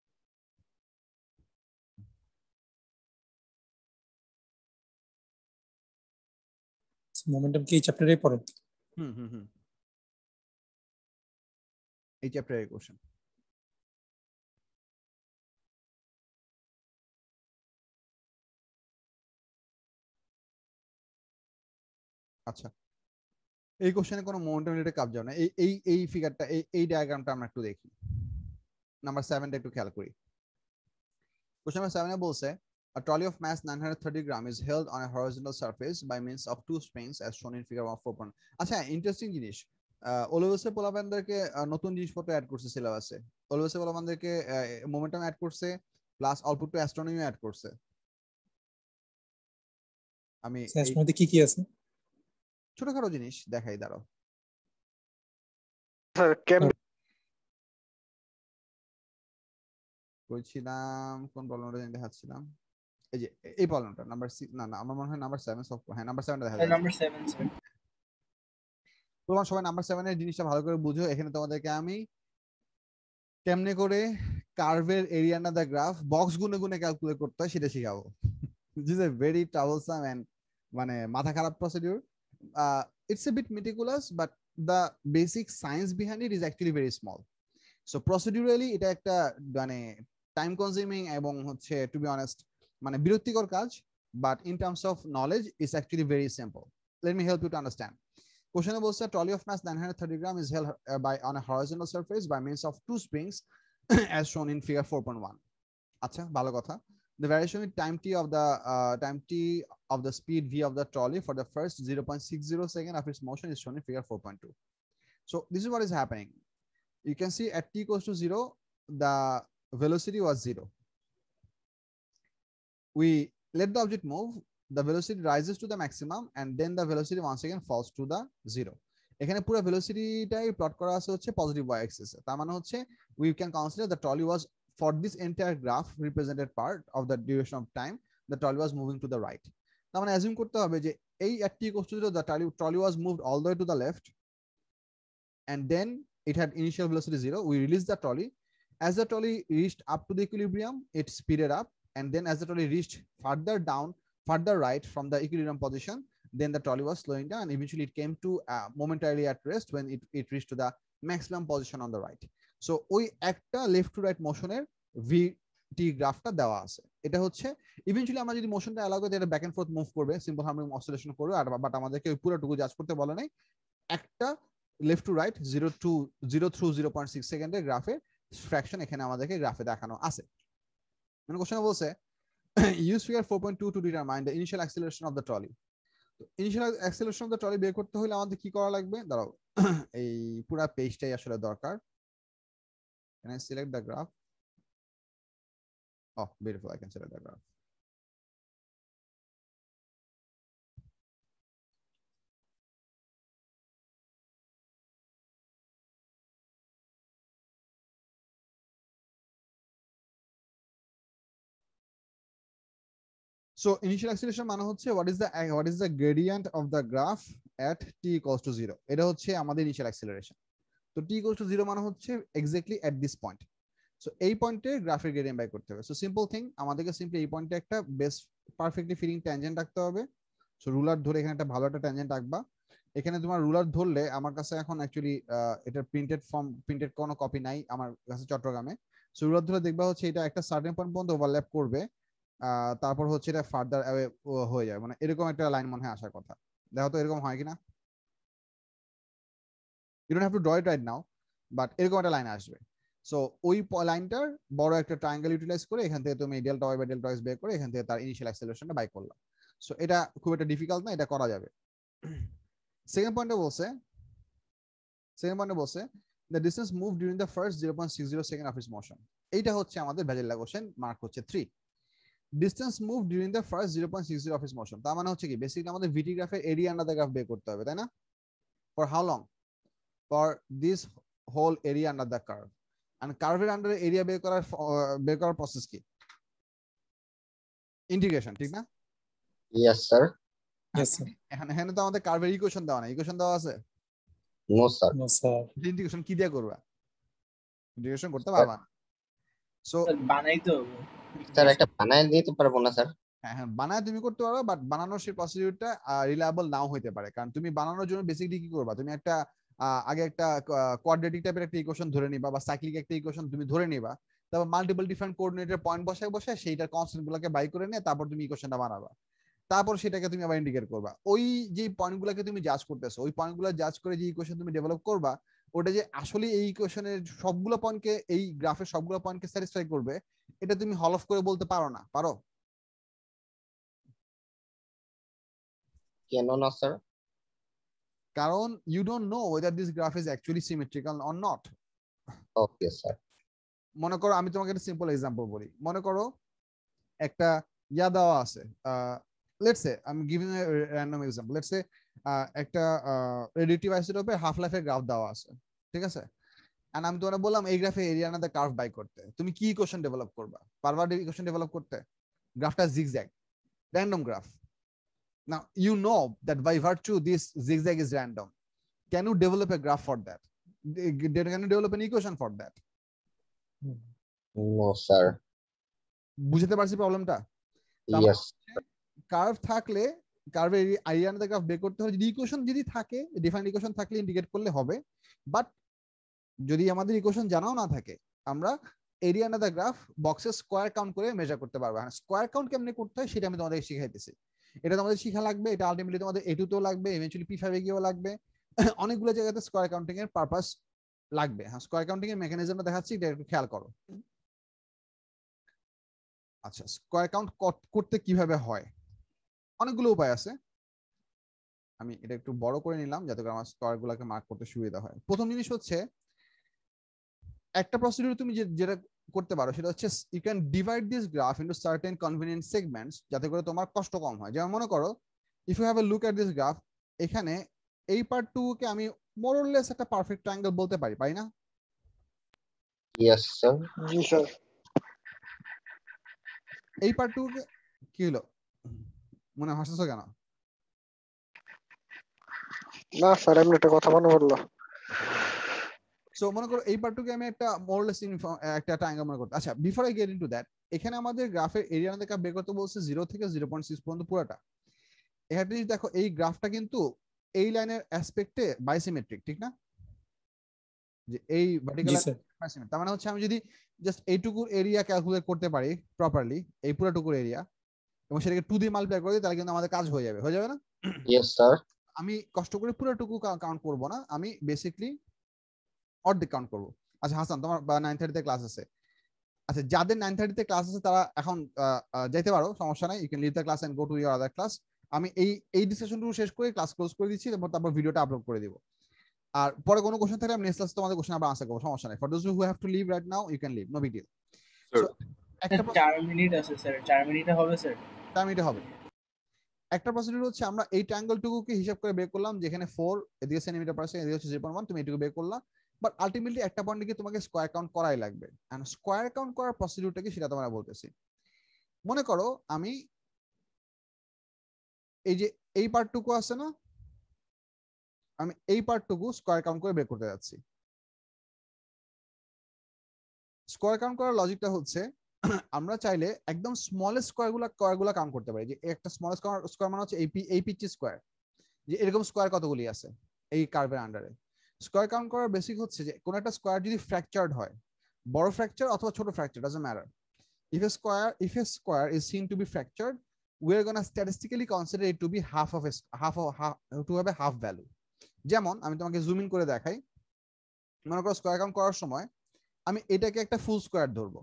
মোমেন্টাম কি এই চ্যাপ্টারেই পড়ে? হুম, এই চ্যাপ্টারের কোশ্চেন। আচ্ছা, এই কোশ্চেনে কোনো মোমেন্টাম রিলেটেড কাজ যাবে না। এই ফিগারটা, এই ডায়াগ্রামটা আমরা একটু দেখি। নাম্বার 7টা একটু খেয়াল করি। কোশ্চেন নাম্বার 7 এ বলছে a trolley of mass 930 gram is held on a horizontal surface by means of two springs as shown in figure 1.4. আচ্ছা, ইন্টারেস্টিং জিনিস, ওলেভেলসে পোলাপানদেরকে নতুন জিনিসপত্র অ্যাড করছে সিলেবাসে। ওলেভেলসে পোলাপানদেরকে মোমেন্টাম অ্যাড করছে, প্লাস অল্প একটু অ্যাস্ট্রোনমি অ্যাড করছে। আমি অ্যাস্ট্রোনমিতে কি কি আছে? ছোটখাটো জিনিস দেখাই, দাঁড়াও। স্যার বলছিলাম কোন প্রবলেমটা জানি দেখাচ্ছিলাম, এই যে এই প্রবলেমটা নাম্বার 6, না আমার মনে হয় নাম্বার 7 সব, হ্যাঁ নাম্বার 7টা দেখা যাচ্ছে। Number 7, sir. তোমরা সবাই নাম্বার 7 এর জিনিসটা ভালো করে বুঝো। এখানে তোমাদেরকে আমি কেমনে করে কার্ভের এরিয়া না দ্য গ্রাফ বক্স গুনে গুনে ক্যালকুলেট করতে হয় সেটা শিখাবো। This is a very troublesome and মানে মাথা খারাপ প্রসিডিউর। It's a bit meticulous, but the basic science behind it is actually very small. So procedurally এটা একটা মানে টাইম কনজিউমিং এবং হচ্ছে টু বি অনেস্ট মানে বিরক্তিকর কাজ, but in terms of knowledge it's actually very simple. Let me help you to understand. কোশ্চেনে বলছে trolley of mass 930 gram is held by on a horizontal surface by means of two springs as shown in figure 4.1. আচ্ছা, ভালো কথা। The variation in time t of the speed v of the trolley for the first 0.60 second of its motion is shown in figure 4.2. So this is what is happening. You can see at t equals to 0, the velocity was 0. We let the object move, the velocity rises to the maximum, and then the velocity once again falls to the 0. এখানে পুরো ভেলোসিটিটাই plot করা আছে হচ্ছে positive Y Axis এ। তার মানে হচ্ছে we can consider the trolley was, for this entire graph represented part of the duration of time, the trolley was moving to the right. তার মানে অ্যাজিউম করতে হবে যে এই at t equals to 0, the trolley was moved all the way to the left, and then it had initial velocity 0. We released the trolley. As the trolley reached up to the equilibrium, it speeded up, and then as the trolley reached further right from the equilibrium position, then the trolley was slowing down, and eventually it came to momentarily at rest when it reached to the maximum position on the right. So ওই একটা left to right মোশনের vt গ্রাফটা দেওয়া আছে। এটা হচ্ছে eventually আমরা যদি মোশনটা অ্যালাউ করি এটা ব্যাক এন্ড ফোর্থ মুভ করবে, সিম্পল হারমোনিক অসিলেশন করবে, আর বাট আমাদেরকে ওই পুরোটুকু জাজ করতে বলে নাই। একটা লেফট টু রাইট 0 through 0.6 সেকেন্ডের গ্রাফে ফ্র্যাকশন এখানে আমাদেরকে গ্রাফে দেখানো আছে। মানে কোশ্চেন বলছে use figure 4.2 to determine the initial acceleration of the trolley. Initial acceleration of the trolley বের করতে হলে আমাদের কি করা লাগবে? দাঁড়াও, এই পুরো পেজটাই আসলে দরকার। Can I select the graph? Oh, beautiful, I can select the graph. So initial acceleration মানে হচ্ছে what is the gradient of the graph at t equals to 0. এটা হচ্ছে আমাদের initial acceleration. তো t equals to 0 মানে হচ্ছে exactly at this point. So এই পয়েন্টে গ্রাফের গ্রেডিয়েন্ট বাই করতে হবে। সো সিম্পল থিং, আমাদেরকে সিম্পলি এই পয়েন্টে একটা বেস পারফেক্টলি ফিটিং ট্যানজেন্ট রাখতে হবে। সো রুলার ধরে এখানে একটা ভালো একটা ট্যানজেন্ট রাখবা। এখানে তোমার রুলার ধরলে, আমার কাছে এখন অ্যাকচুয়ালি এটা প্রিন্টেড কোনো কপি নাই আমার কাছে চট্টগ্রামে। সো রুলার ধরে দেখবা হচ্ছে এটা একটা সার্টেন পয়েন্ট পর্যন্ত ওভারল্যাপ করবে, তারপর হচ্ছে এটা ফার্দার অ্যাওয়ে হয়ে যাবে, মানে এরকম একটা লাইন মনে হয় আসার কথা। দেখো তো এরকম হয় কিনা। You don't have to draw it right now, but এরকম একটা লাইন আসবে। সো ওই লাইনটার বড় একটা ট্রায়াঙ্গেল ইউটিলাইজ করে এখান থেকে তুমি delta y by delta x বের করে এখান থেকে তার ইনিশিয়াল অ্যাক্সেলারেশনটা বাই করলাম। সো এটা খুব একটা ডিফিকাল্ট না, এটা করা যাবে। সেকেন্ড পয়েন্টে বলছে the distance moved during the first 0.60 second of its motion. এইটা হচ্ছে আমাদের ভ্যালিড কোশ্চেন, মার্ক হচ্ছে 3। Distance move during the first 0.60 of its motion, তার মানে হচ্ছে কি বেসিক্যালি আমাদের ভিটি গ্রাফের এরিয়া আন্ডার দ্য গ্রাফ বের করতে হবে, তাই না? For how long? For this whole area under the curve. And কার্ভের আন্ডারে এরিয়া বের করার প্রসেস কি? ইন্টিগ্রেশন, ঠিক না? Yes sir. এখানে তো আমাদের কার্ভের ইকুয়েশন দেওয়া না, ইকুয়েশন দেওয়া আছে? No sir. ইন্টিগ্রেশন কি দিয়ে করবা? ইন্টিগ্রেশন করতে পারবা না। সো বানাইতে হবে স্যার, একটা বানায় দিতে পারবো না স্যার? হ্যাঁ, বানায় তুমি করতে পারো, বাট বানানোর সেই প্রসিডিউরটা রিলায়েবল নাও হইতে পারে। কারণ তুমি বানানোর জন্য বেসিক্যালি কি করবা, তুমি একটা আগে একটা কোয়াড্রেটিক টাইপের একটা ইকুয়েশন ধরে নিবা, বা সাইক্লিক একটা ইকুয়েশন তুমি ধরে নিবা, তারপর মাল্টিপল ডিফারেন্ট কোঅর্ডিনেটের পয়েন্ট বসায় সেইটার কনস্ট্যান্ট গুলোকে বাই করে নিয়ে তারপর তুমি ইকুয়েশনটা বানাবা। তারপর সেটাকে তুমি আবার ইন্ডিকেট করবা। ওই যে পয়েন্টগুলোকে তুমি জাজ করতেছো, ওই পয়েন্টগুলো জাজ করে যে ইকুয়েশন তুমি ডেভেলপ করবা, ওটা যে আসলে এই ইকুয়েশনের সবগুলো পয়েন্টকে, এই গ্রাফের সবগুলো পয়েন্টকে স্যাটিসফাই করবে, এটা তুমি হল অফ করে বলতে পারো না। পারো? কেন না স্যার? কারণ you don't know whether this graph is actually symmetrical or not. Okay sir. মনে করো আমি তোমাকে একটা সিম্পল এক্সাম্পল বলি। মনে করো একটা ইয়া দেওয়া আছে, let's say I am giving a random example. Let's say একটা রেডিয়েটিভ আইসোটোপের হাফ লাইফের গ্রাফ দেওয়া আছে, ঠিক আছে? এন্ড আমি তোমাকে বললাম এই গ্রাফে area under the curve by করতে, তুমি কি ইকুয়েশন ডেভেলপ করবা? পারবা ইকুয়েশন ডেভেলপ করতে? গ্রাফটা zigzag, random graph. Now you know that by virtue this zigzag is random. Can you develop a graph for that? Can you develop an equation for that? No sir. বুঝতে পারছি প্রবলেমটা? Yes. Curve থাকলে কার্ভের area under the graph বের করতে হলে যদি equation যদি থাকে, ডিফাইন্ড ইকুয়েশন থাকলে ইন্ডিকেট করলে হবে। বাট যদি আমাদের ইকুয়েশন জানাও না থাকে, আমরা এরিয়া আন্ডার দ্য গ্রাফ বক্সের স্কোয়ার কাউন্ট করে মেজার করতে পারবো। হ্যাঁ, স্কোয়ার কাউন্ট কেমনে করতে হয় সেটা আমি তোমাদের শিখাইতেছি। এটা তোমাদের শিখা লাগবে, এটা আলটিমেটলি তোমাদের A2 তেও লাগবে, ইভেন্চুয়ালি P5 এ গিয়েও লাগবে। অনেকগুলো জায়গাতে স্কোয়ার কাউন্টিং এর পারপাস লাগবে। হ্যাঁ, স্কোয়ার কাউন্টিং এর মেকানিজমটা দেখাচ্ছি, এটা একটু খেয়াল করো। আচ্ছা, স্কোয়ার কাউন্ট করতে কিভাবে হয়, অনেকগুলো উপায় আছে। আমি এটা একটু বড় করে নিলাম যাতে করে আমার স্কোয়ার গুলাকে মার্ক করতে সুবিধা হয়। প্রথম জিনিস হচ্ছে, একটা প্রসিডিউর তুমি যেটা করতে পারো সেটা হচ্ছে you can divide this graph into certain convenient segments, যাতে করে তোমার কষ্ট কম হয়। যেমন মনে করো, if you have a look at this graph, এখানে এই পার্ট টুকে আমি মোর অর লেস একটা পারফেক্ট ট্রায়াঙ্গেল বলতে পারি না? Yes sir. জি স্যার। এই পার্ট টুকে কি হলো, মনে হাসতেছো কেন? না স্যার, এমনি একটা কথা মনে পড়লো। সো মনে করো এই পার্টটুকে আমি একটা মোর লেস একটা ট্রায়াঙ্গেল মনে করতে। আচ্ছা, before I get into that, এখানে আমাদের গ্রাফের এরিয়া দেখা বের করতে বলছে 0 থেকে 0.6 পর্যন্ত পুরোটা। এখানে যদি দেখো, এই গ্রাফটা কিন্তু এই লাইনের অ্যাসপেক্টে বাইসিমেট্রিক, ঠিক না? যে এই ভার্টিক্যাল বাইসিমেট্রিক, তার মানে হচ্ছে আমি যদি জাস্ট এইটুকুর এরিয়া ক্যালকুলেট করতে পারি প্রপারলি, এই পুরোটুকুর এরিয়া, এবং সেটাকে 2 দিয়ে মাল্টিপ্লাই করে দিই, তাহলে কিন্তু আমাদের কাজ হয়ে যাবে না? Yes sir. আমি কষ্ট করে পুরোটুকু কাউন্ট করব না, আমি বেসিকলি অর্ধেক কাউন্ট করবো। আচ্ছা হাসান, তোমার 9:30 তে ক্লাস আছে। আচ্ছা, যাদের 9:30 তে ক্লাস আছে তারা এখন যেতে পারো, সমস্যা নাই, you can leave the class and go to your other class. আমি এই ডিসকাশনটুকু শেষ করে ক্লাস ক্লোজ করে দিচ্ছি, তারপর ভিডিওটা আপলোড করে দিব। আর পরে কোনো কোশ্চেন থাকলে আমি নেক্সট ক্লাসে তোমাদের কোশ্চেন আবার আনসার করব, সমস্যা নাই। For those who have to leave right now, you can leave, no big deal. So একটা 4 মিনিট আছে স্যার, 4 মিনিটে হবে স্যার? 4 মিনিটে হবে। একটা প্রসিডিউর হচ্ছে, আমরা এই ট্রায়াঙ্গেলটুকুকে হিসাব করে বের করলাম, যেখানে 4 এদিকে সেন্টিমিটার পার সেকেন্ড, এদিকে হচ্ছে 0.1, তুমি এটুকু বের করলা। বাট আলটিমেটলি একটা পয়েন্টে গিয়ে তোমাকে স্কোয়ার কাউন্ট করাই লাগবে। এন্ড স্কোয়ার কাউন্ট করার প্রসিডিউরটা কি সেটা তোমরা বলতেছি। মনে করো আমি এই যে এই পার্টটুকু আছে না, আমি এই পার্টটুকু স্কোয়ার কাউন্ট করে বের করতে যাচ্ছি। স্কোয়ার কাউন্ট করার লজিকটা হচ্ছে, আমরা চাইলে একদম স্মলেস্ট স্কোয়ারগুলো কাউন্ট করতে পারি। যে একটা স্মলেস্ট স্কোয়ার মানে হচ্ছে এই পিচ স্কোয়ার, যে এরকম স্কোয়ার কতগুলি আছে এই কার্ভের আন্ডারে। স্কোয়ার কাউন্ট করার বেসিক হচ্ছে যে কোন একটা স্কোয়ার যদি ফ্র্যাকচার্ড হয়, বড় ফ্র্যাকচার অথবা ছোট fracture, doesn't matter, if a square is seen to be fractured, we are going to statistically consider it to be to have a half value. যেমন আমি তোমাকে জুম ইন করে দেখাই, মনে করো স্কোয়ার কাউন্ট করার সময় আমি এটাকে একটা ফুল স্কোয়ার ধরবো,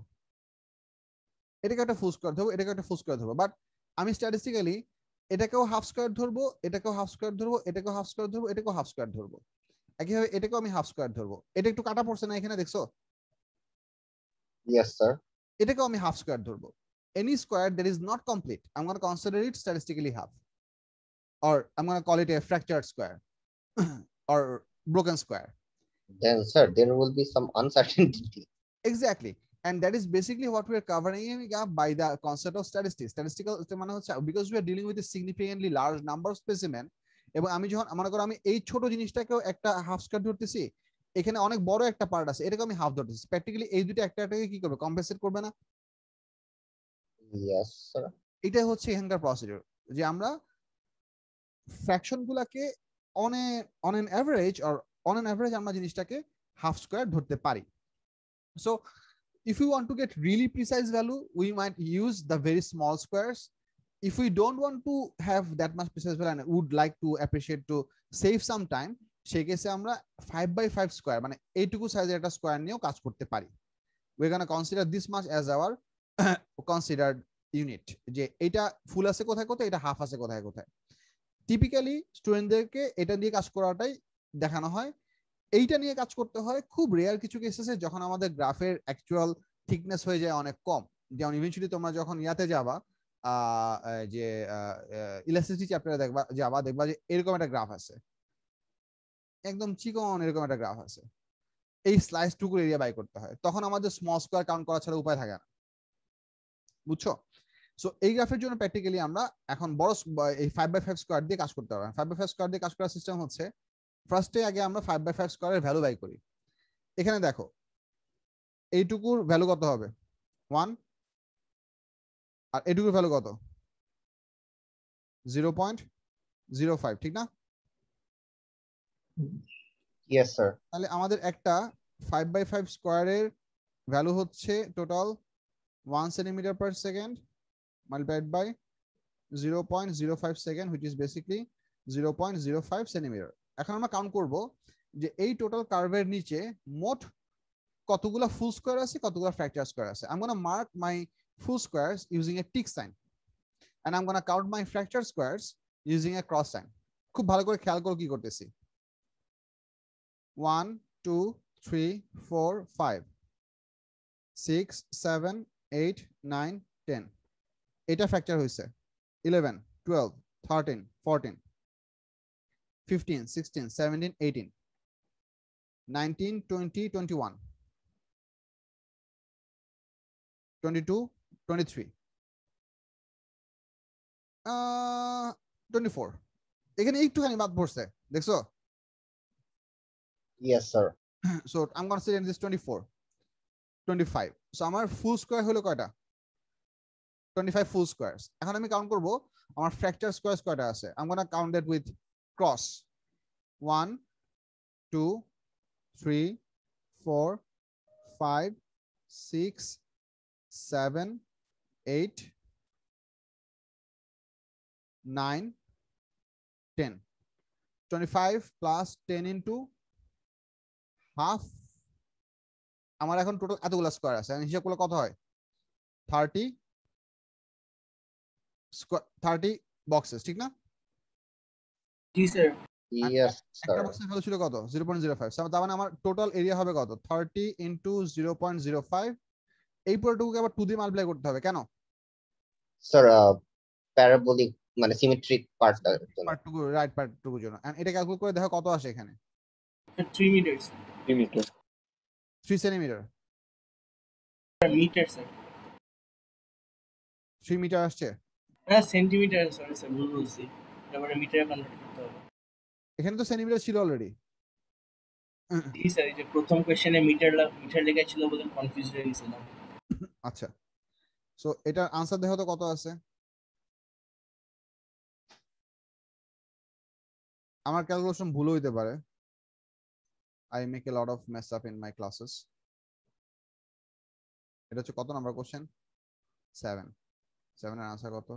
এটাকে একটা ফুল স্কোয়ার ধরবো, এটাকে একটা ফুল স্কোয়ার ধরবো, বাট আমি স্ট্যাটিস্টিক্যালি এটাকেও হাফ স্কোয়ার ধরবো, এটাকেও হাফ স্কোয়ার ধরবো, এটাকেও হাফ স্কোয়ার ধরবো, এটাকেও হাফ স্কোয়ার ধরবো, একইভাবে এটাকেও আমি হাফ স্কোয়ার ধরবো। এটা একটু কাটা পড়ছে না এখানে, দেখছো? Yes sir. এটাকেও আমি হাফ স্কোয়ার ধরবো। Any square that is not complete, I'm going to consider it statistically half, or I'm going to call it a fractured square or broken square. Then sir, there will be some uncertainty. Exactly, and that is basically what we are covering by the concept of statistics. Statistical মানে হচ্ছে, because we are dealing with a significantly large number of specimen, এবং আমি যখন মনে করো আমি এই ছোট জিনিসটাকেও একটা হাফ স্কয়ার ধরতেছি, এখানে অনেক বড় একটা পার্ট আছে, এটাকে আমি হাফ ধরতেছি, প্র্যাকটিক্যালি এই দুটো একটাকে কি করবে, কম্পেনসেট করবে না? Yes sir. এটাই হচ্ছে এখানকার প্রসিডিউর, যে আমরা ফ্র্যাকশন গুলাকে অন অ্যান অ্যাভারেজ আমরা জিনিসটাকে হাফ স্কয়ার ধরতে পারি। So if we want to get really precise value, we might use the very small squares. If we don't want to have that much precise value and would like to appreciate to save some time, সেই কেসে আমরা 5x5 square মানে এইটুকু সাইজের একটা square নিয়েও কাজ করতে পারি। we're going to consider this much as our considered unit, যে এটা ফুল আছে কোথায় কোথায়, এটা হাফ আছে কোথায় কোথায়। টিপিক্যালি স্টুডেন্টদেরকে এটা দিয়ে কাজ করাটাই দেখানো হয়। এইটা নিয়ে কাজ করতে হয় খুব রেয়ার কিছু কেসেসে, যখন আমাদের গ্রাফের অ্যাকচুয়াল থিকনেস হয়ে যায় অনেক কম। যেমন ইভেন্চুয়ালি তোমরা যখন ইয়াতে যাবা, যে ইলাস্টিসিটি চ্যাপ্টারে দেখবা যে এরকম একটা গ্রাফ আছে, একদম চিকন এরকম একটা গ্রাফ আছে, এই স্লাইস টুকুর এরিয়া বাই করতে হয়, তখন আমাদের স্মল স্কয়ার কাউন্ট করা ছাড়া উপায় থাকে না, বুঝছো? সো এই গ্রাফের জন্য প্র্যাকটিক্যালি আমরা এখন বড় এই 5x5 স্কয়ার দিয়ে কাজ করতে পারবো। 5x5 স্কয়ার দিয়ে কাজ করার সিস্টেম হচ্ছে, ফার্স্টে আগে আমরা 5x5 স্কয়ারের ভ্যালু বাই করি। এখানে দেখো এইটুকুর ভ্যালু কত হবে, 1, আর এইটুকুর ভ্যালু কত, 0.05, ঠিক না? Yes sir. তাহলে আমাদের একটা 5/5 স্কোয়ারের ভ্যালু হচ্ছে total 1 centimetre per second multiplied by 0.05 second which is basically 0.05 centimetre. এখন আমরা কাউন্ট করব যে এই টোটাল কার্ভের নিচে মোট কতগুলো ফুল স্কোয়ার আছে কতগুলো ফ্র্যাকচার স্কোয়ার আছে। I'm going to mark my full squares using a tick sign and I'm going to count my fracture squares using a cross sign. খুব ভালো করে খেয়াল করো কি করতেছি। 1 2 3 4 5 6 7 8 9 10 এটা ফ্র্যাকচার হয়েছে 11 12 13 14 15 16 17 18 19 20 21 22 23 24 এখানে একটুখানি বাদ পড়ছে দেখছো। Yes, sir. So I'm going to say this 24 25 so আমার ফুল স্কয়ার হলো কয়টা 25 full squares। এখন আমি কাউন্ট করব আমার ফ্র্যাকচার স্কয়ার কয়টা আছে। I'm going to count that with cross 1 2 3 4 5 6 7 8 9 10 25 plus 10 into half আমার এখন টোটাল এতগুলো স্কয়ার আছে। হিসাব করলে কত হয় 30 বক্সেস ঠিক না? জি স্যার। Yes, একটা sir. বক্সের ভ্যালু ছিল কত 0.05 তার মানে আমার টোটাল এরিয়া হবে কত 30 into 0.05 এই পুরোটুকুকে আবার 2 দিয়ে মাল্টিপ্লাই করতে হবে কেন Sir, parabolic মানে সিমেট্রিক পার্টটা পার্টটুকু রাইট পার্টটুকুর জন্য এন্ড এটা ক্যালকুলেট করে দেখো কত আসে এখানে 3 metre 3 metre 3 centimetre metre sir 3 metre আসছে। না সেন্টিমিটার সরি স্যার ভুল বলছি তারপরে মিটারে কনভার্ট করতে হবে। এখানে তো সেন্টিমিটার ছিল অলরেডি। জি স্যার এই যে প্রথম কোশ্চেনে মিটার লেখা ছিল বলে কনফিউজ হয়ে গেছিলাম। আচ্ছা সো এটার আনসার দেখো তো কত আছে। আমার ক্যালকুলেশন ভুল হইতে পারে। I make a lot of mess up in my classes. এটা হচ্ছে কত নাম্বার কোশ্চেন 7 7 এর আনসার কত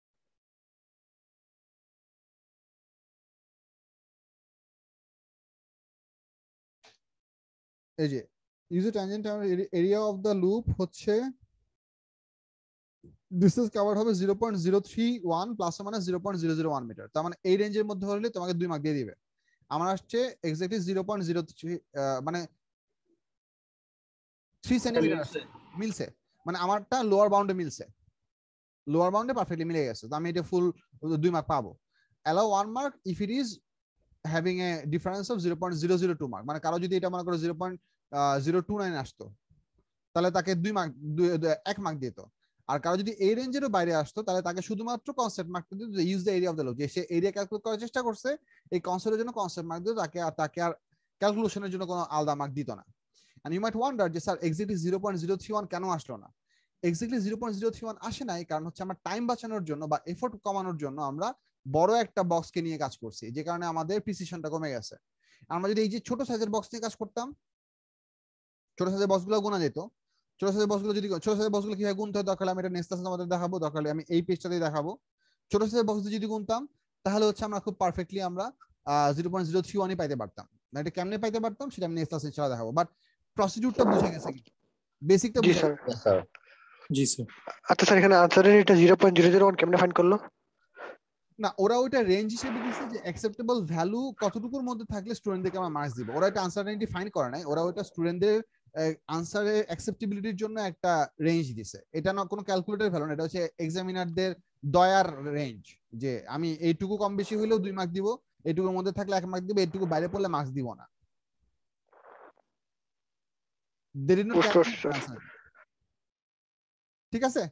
এই যে use a tangent area of the loop হচ্ছে distance covered হবে 0.031 প্লাস or minus 0.001 মিটার। তার মানে এই রেঞ্জের মধ্যে হলে তোমাকে 2 মার্ক দিয়ে দিবে। আমার আসছে এক্স্যাক্টলি 0.03 মানে 3 সেন্টিমিটার আসছে মিলছে মানে আমারটা লোয়ার বাউন্ডে মিলছে লোয়ার বাউন্ডে পারফেক্টলি মিলে গেছে তো আমি এটা ফুল 2 মার্ক পাবো। allow 1 mark if it is having a difference of 0.002 mark মানে কারো যদি এটা মনে করো 0.029 আসতো তাহলে তাকে 2 মার্ক 1 মার্ক দিত। আর কারো যদি এই রেঞ্জেরও বাইরে আসতো তাহলে তাকে শুধুমাত্র কনসেপ্ট মার্ক দিত যে use the area of the loop যে সে এরিয়া ক্যালকুলেট করার চেষ্টা করছে এই কনসেপ্টের জন্য কনসেপ্ট মার্ক দিত তাকে আর ক্যালকুলেশনের জন্য কোনো আলাদা মার্ক দিত না। and you might wonder যে স্যার এক্স্যাক্টলি 0.031 কেন আসলো না। এক্স্যাক্টলি 0.031 আসে নাই কারণ হচ্ছে আমরা টাইম বাঁচানোর জন্য বা এফোর্ট কমানোর জন্য আমরা বড় একটা বক্সকে নিয়ে কাজ করছি যে কারণে আমাদের প্রিসিশনটা কমে গেছে। আমরা যদি এই যে ছোট সাইজের বক্স নিয়ে কাজ করতাম ছোট সাইজের বক্সগুলো গোনা যেত। ছোট সাইজের বক্সগুলো যদি ছোট সাইজের বক্সগুলো কিভাবে গুনতে হয় দরকার আমি এটা নেক্সট ক্লাসে আমাদের দেখাবো দরকার আমি এই পেজটাতেই দেখাবো। ছোট সাইজের বক্স যদি গুনতাম তাহলে হচ্ছে আমরা খুব পারফেক্টলি আমরা 0.031 পাইতে পারতাম না। এটা কেমনে পাইতে পারতাম সেটা আমি নেক্সট ক্লাসে ইনশাআল্লাহ দেখাবো। বাট প্রসিডিউরটা বুঝে গেছে কি বেসিকটা জি বুঝে স্যার। Yes, sir. জি স্যার। আচ্ছা স্যার এখানে আনসারের এটা 0.001 কেমনে ফাইন্ড করলো? না ওরা ওইটা রেঞ্জ হিসেবে দিচ্ছে যে অ্যাকসেপ্টেবল ভ্যালু কতটুকুর মধ্যে থাকলে স্টুডেন্টদেরকে আমরা মার্কস দিব। ওরা এটা আনসারটি ফাইন্ড করে নাই ওরা ওইটা স্টুডেন্টদের আনসারের অ্যাকসেপ্টেবিলিটির জন্য একটা রেঞ্জ দিছে। এটা না কোনো ক্যালকুলেটর ভ্যালু না এটা হচ্ছে এক্সামিনারদের দয়ার রেঞ্জ যে আমি এইটুকু কম বেশি হইলেও 2 মার্ক দিব এইটুকুর মধ্যে থাকলে 1 মার্ক দিব এইটুকু বাইরে পড়লে মার্কস দিব না। They did not calculate the answer. ঠিক আছে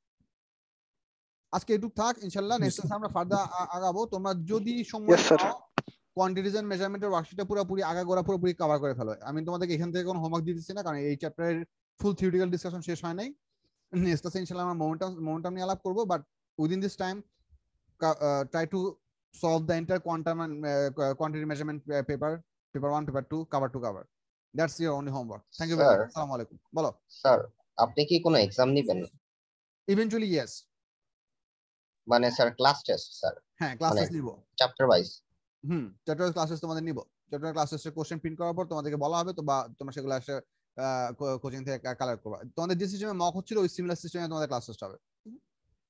আজকে এটুক থাক ইনশাআল্লাহ নেক্সট ক্লাসে আমরা ফার্দার আগাবো। তোমরা যদি সময় Yes, sir. পাও কোয়ান্টিটিজ এন্ড মেজারমেন্টের ওয়ার্কশিটটা পুরোপুরি আগাগোড়া পুরোপুরি কভার করে ফেলো। আমি তোমাদেরকে এখান থেকে কোনো হোমওয়ার্ক দিতেছি না কারণ এই চ্যাপ্টারের ফুল থিওরিটিক্যাল ডিসকাশন শেষ হয় নাই। নেক্সট ক্লাসে ইনশাআল্লাহ আমরা মোমেন্টাম নিয়ে আলাপ করব but within this time try to solve the entire quantum and quantity measurement paper 1 paper 2 cover to cover. That's your only homework. Thank you very sir much. আসসালামু আলাইকুম। বলো। স্যার আপনি কি কোনো এক্সাম নিবেন? Eventually yes. মানে sir class test sir, হ্যাঁ, class মানে টেস্ট নিব। Chapter wise? চ্যাপ্টার ক্লাসেস তোমাদের নিব। চ্যাপ্টার ক্লাসেসের কোশ্চেন প্রিন্ট করার পর তোমাদেরকে বলা হবে, তো বা তোমরা সেগুলো এসে কোচিং থেকে কালেক্ট করবা। তোমাদের যে সিস্টেমে মক হচ্ছিল ওই সিমিলার সিস্টেমে তোমাদের ক্লাস টেস্ট হবে।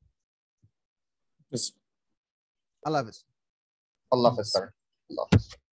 আল্লাহ হাফেজ। আল্লাহ হাফেজ স্যার। আল্লাহ হাফেজ।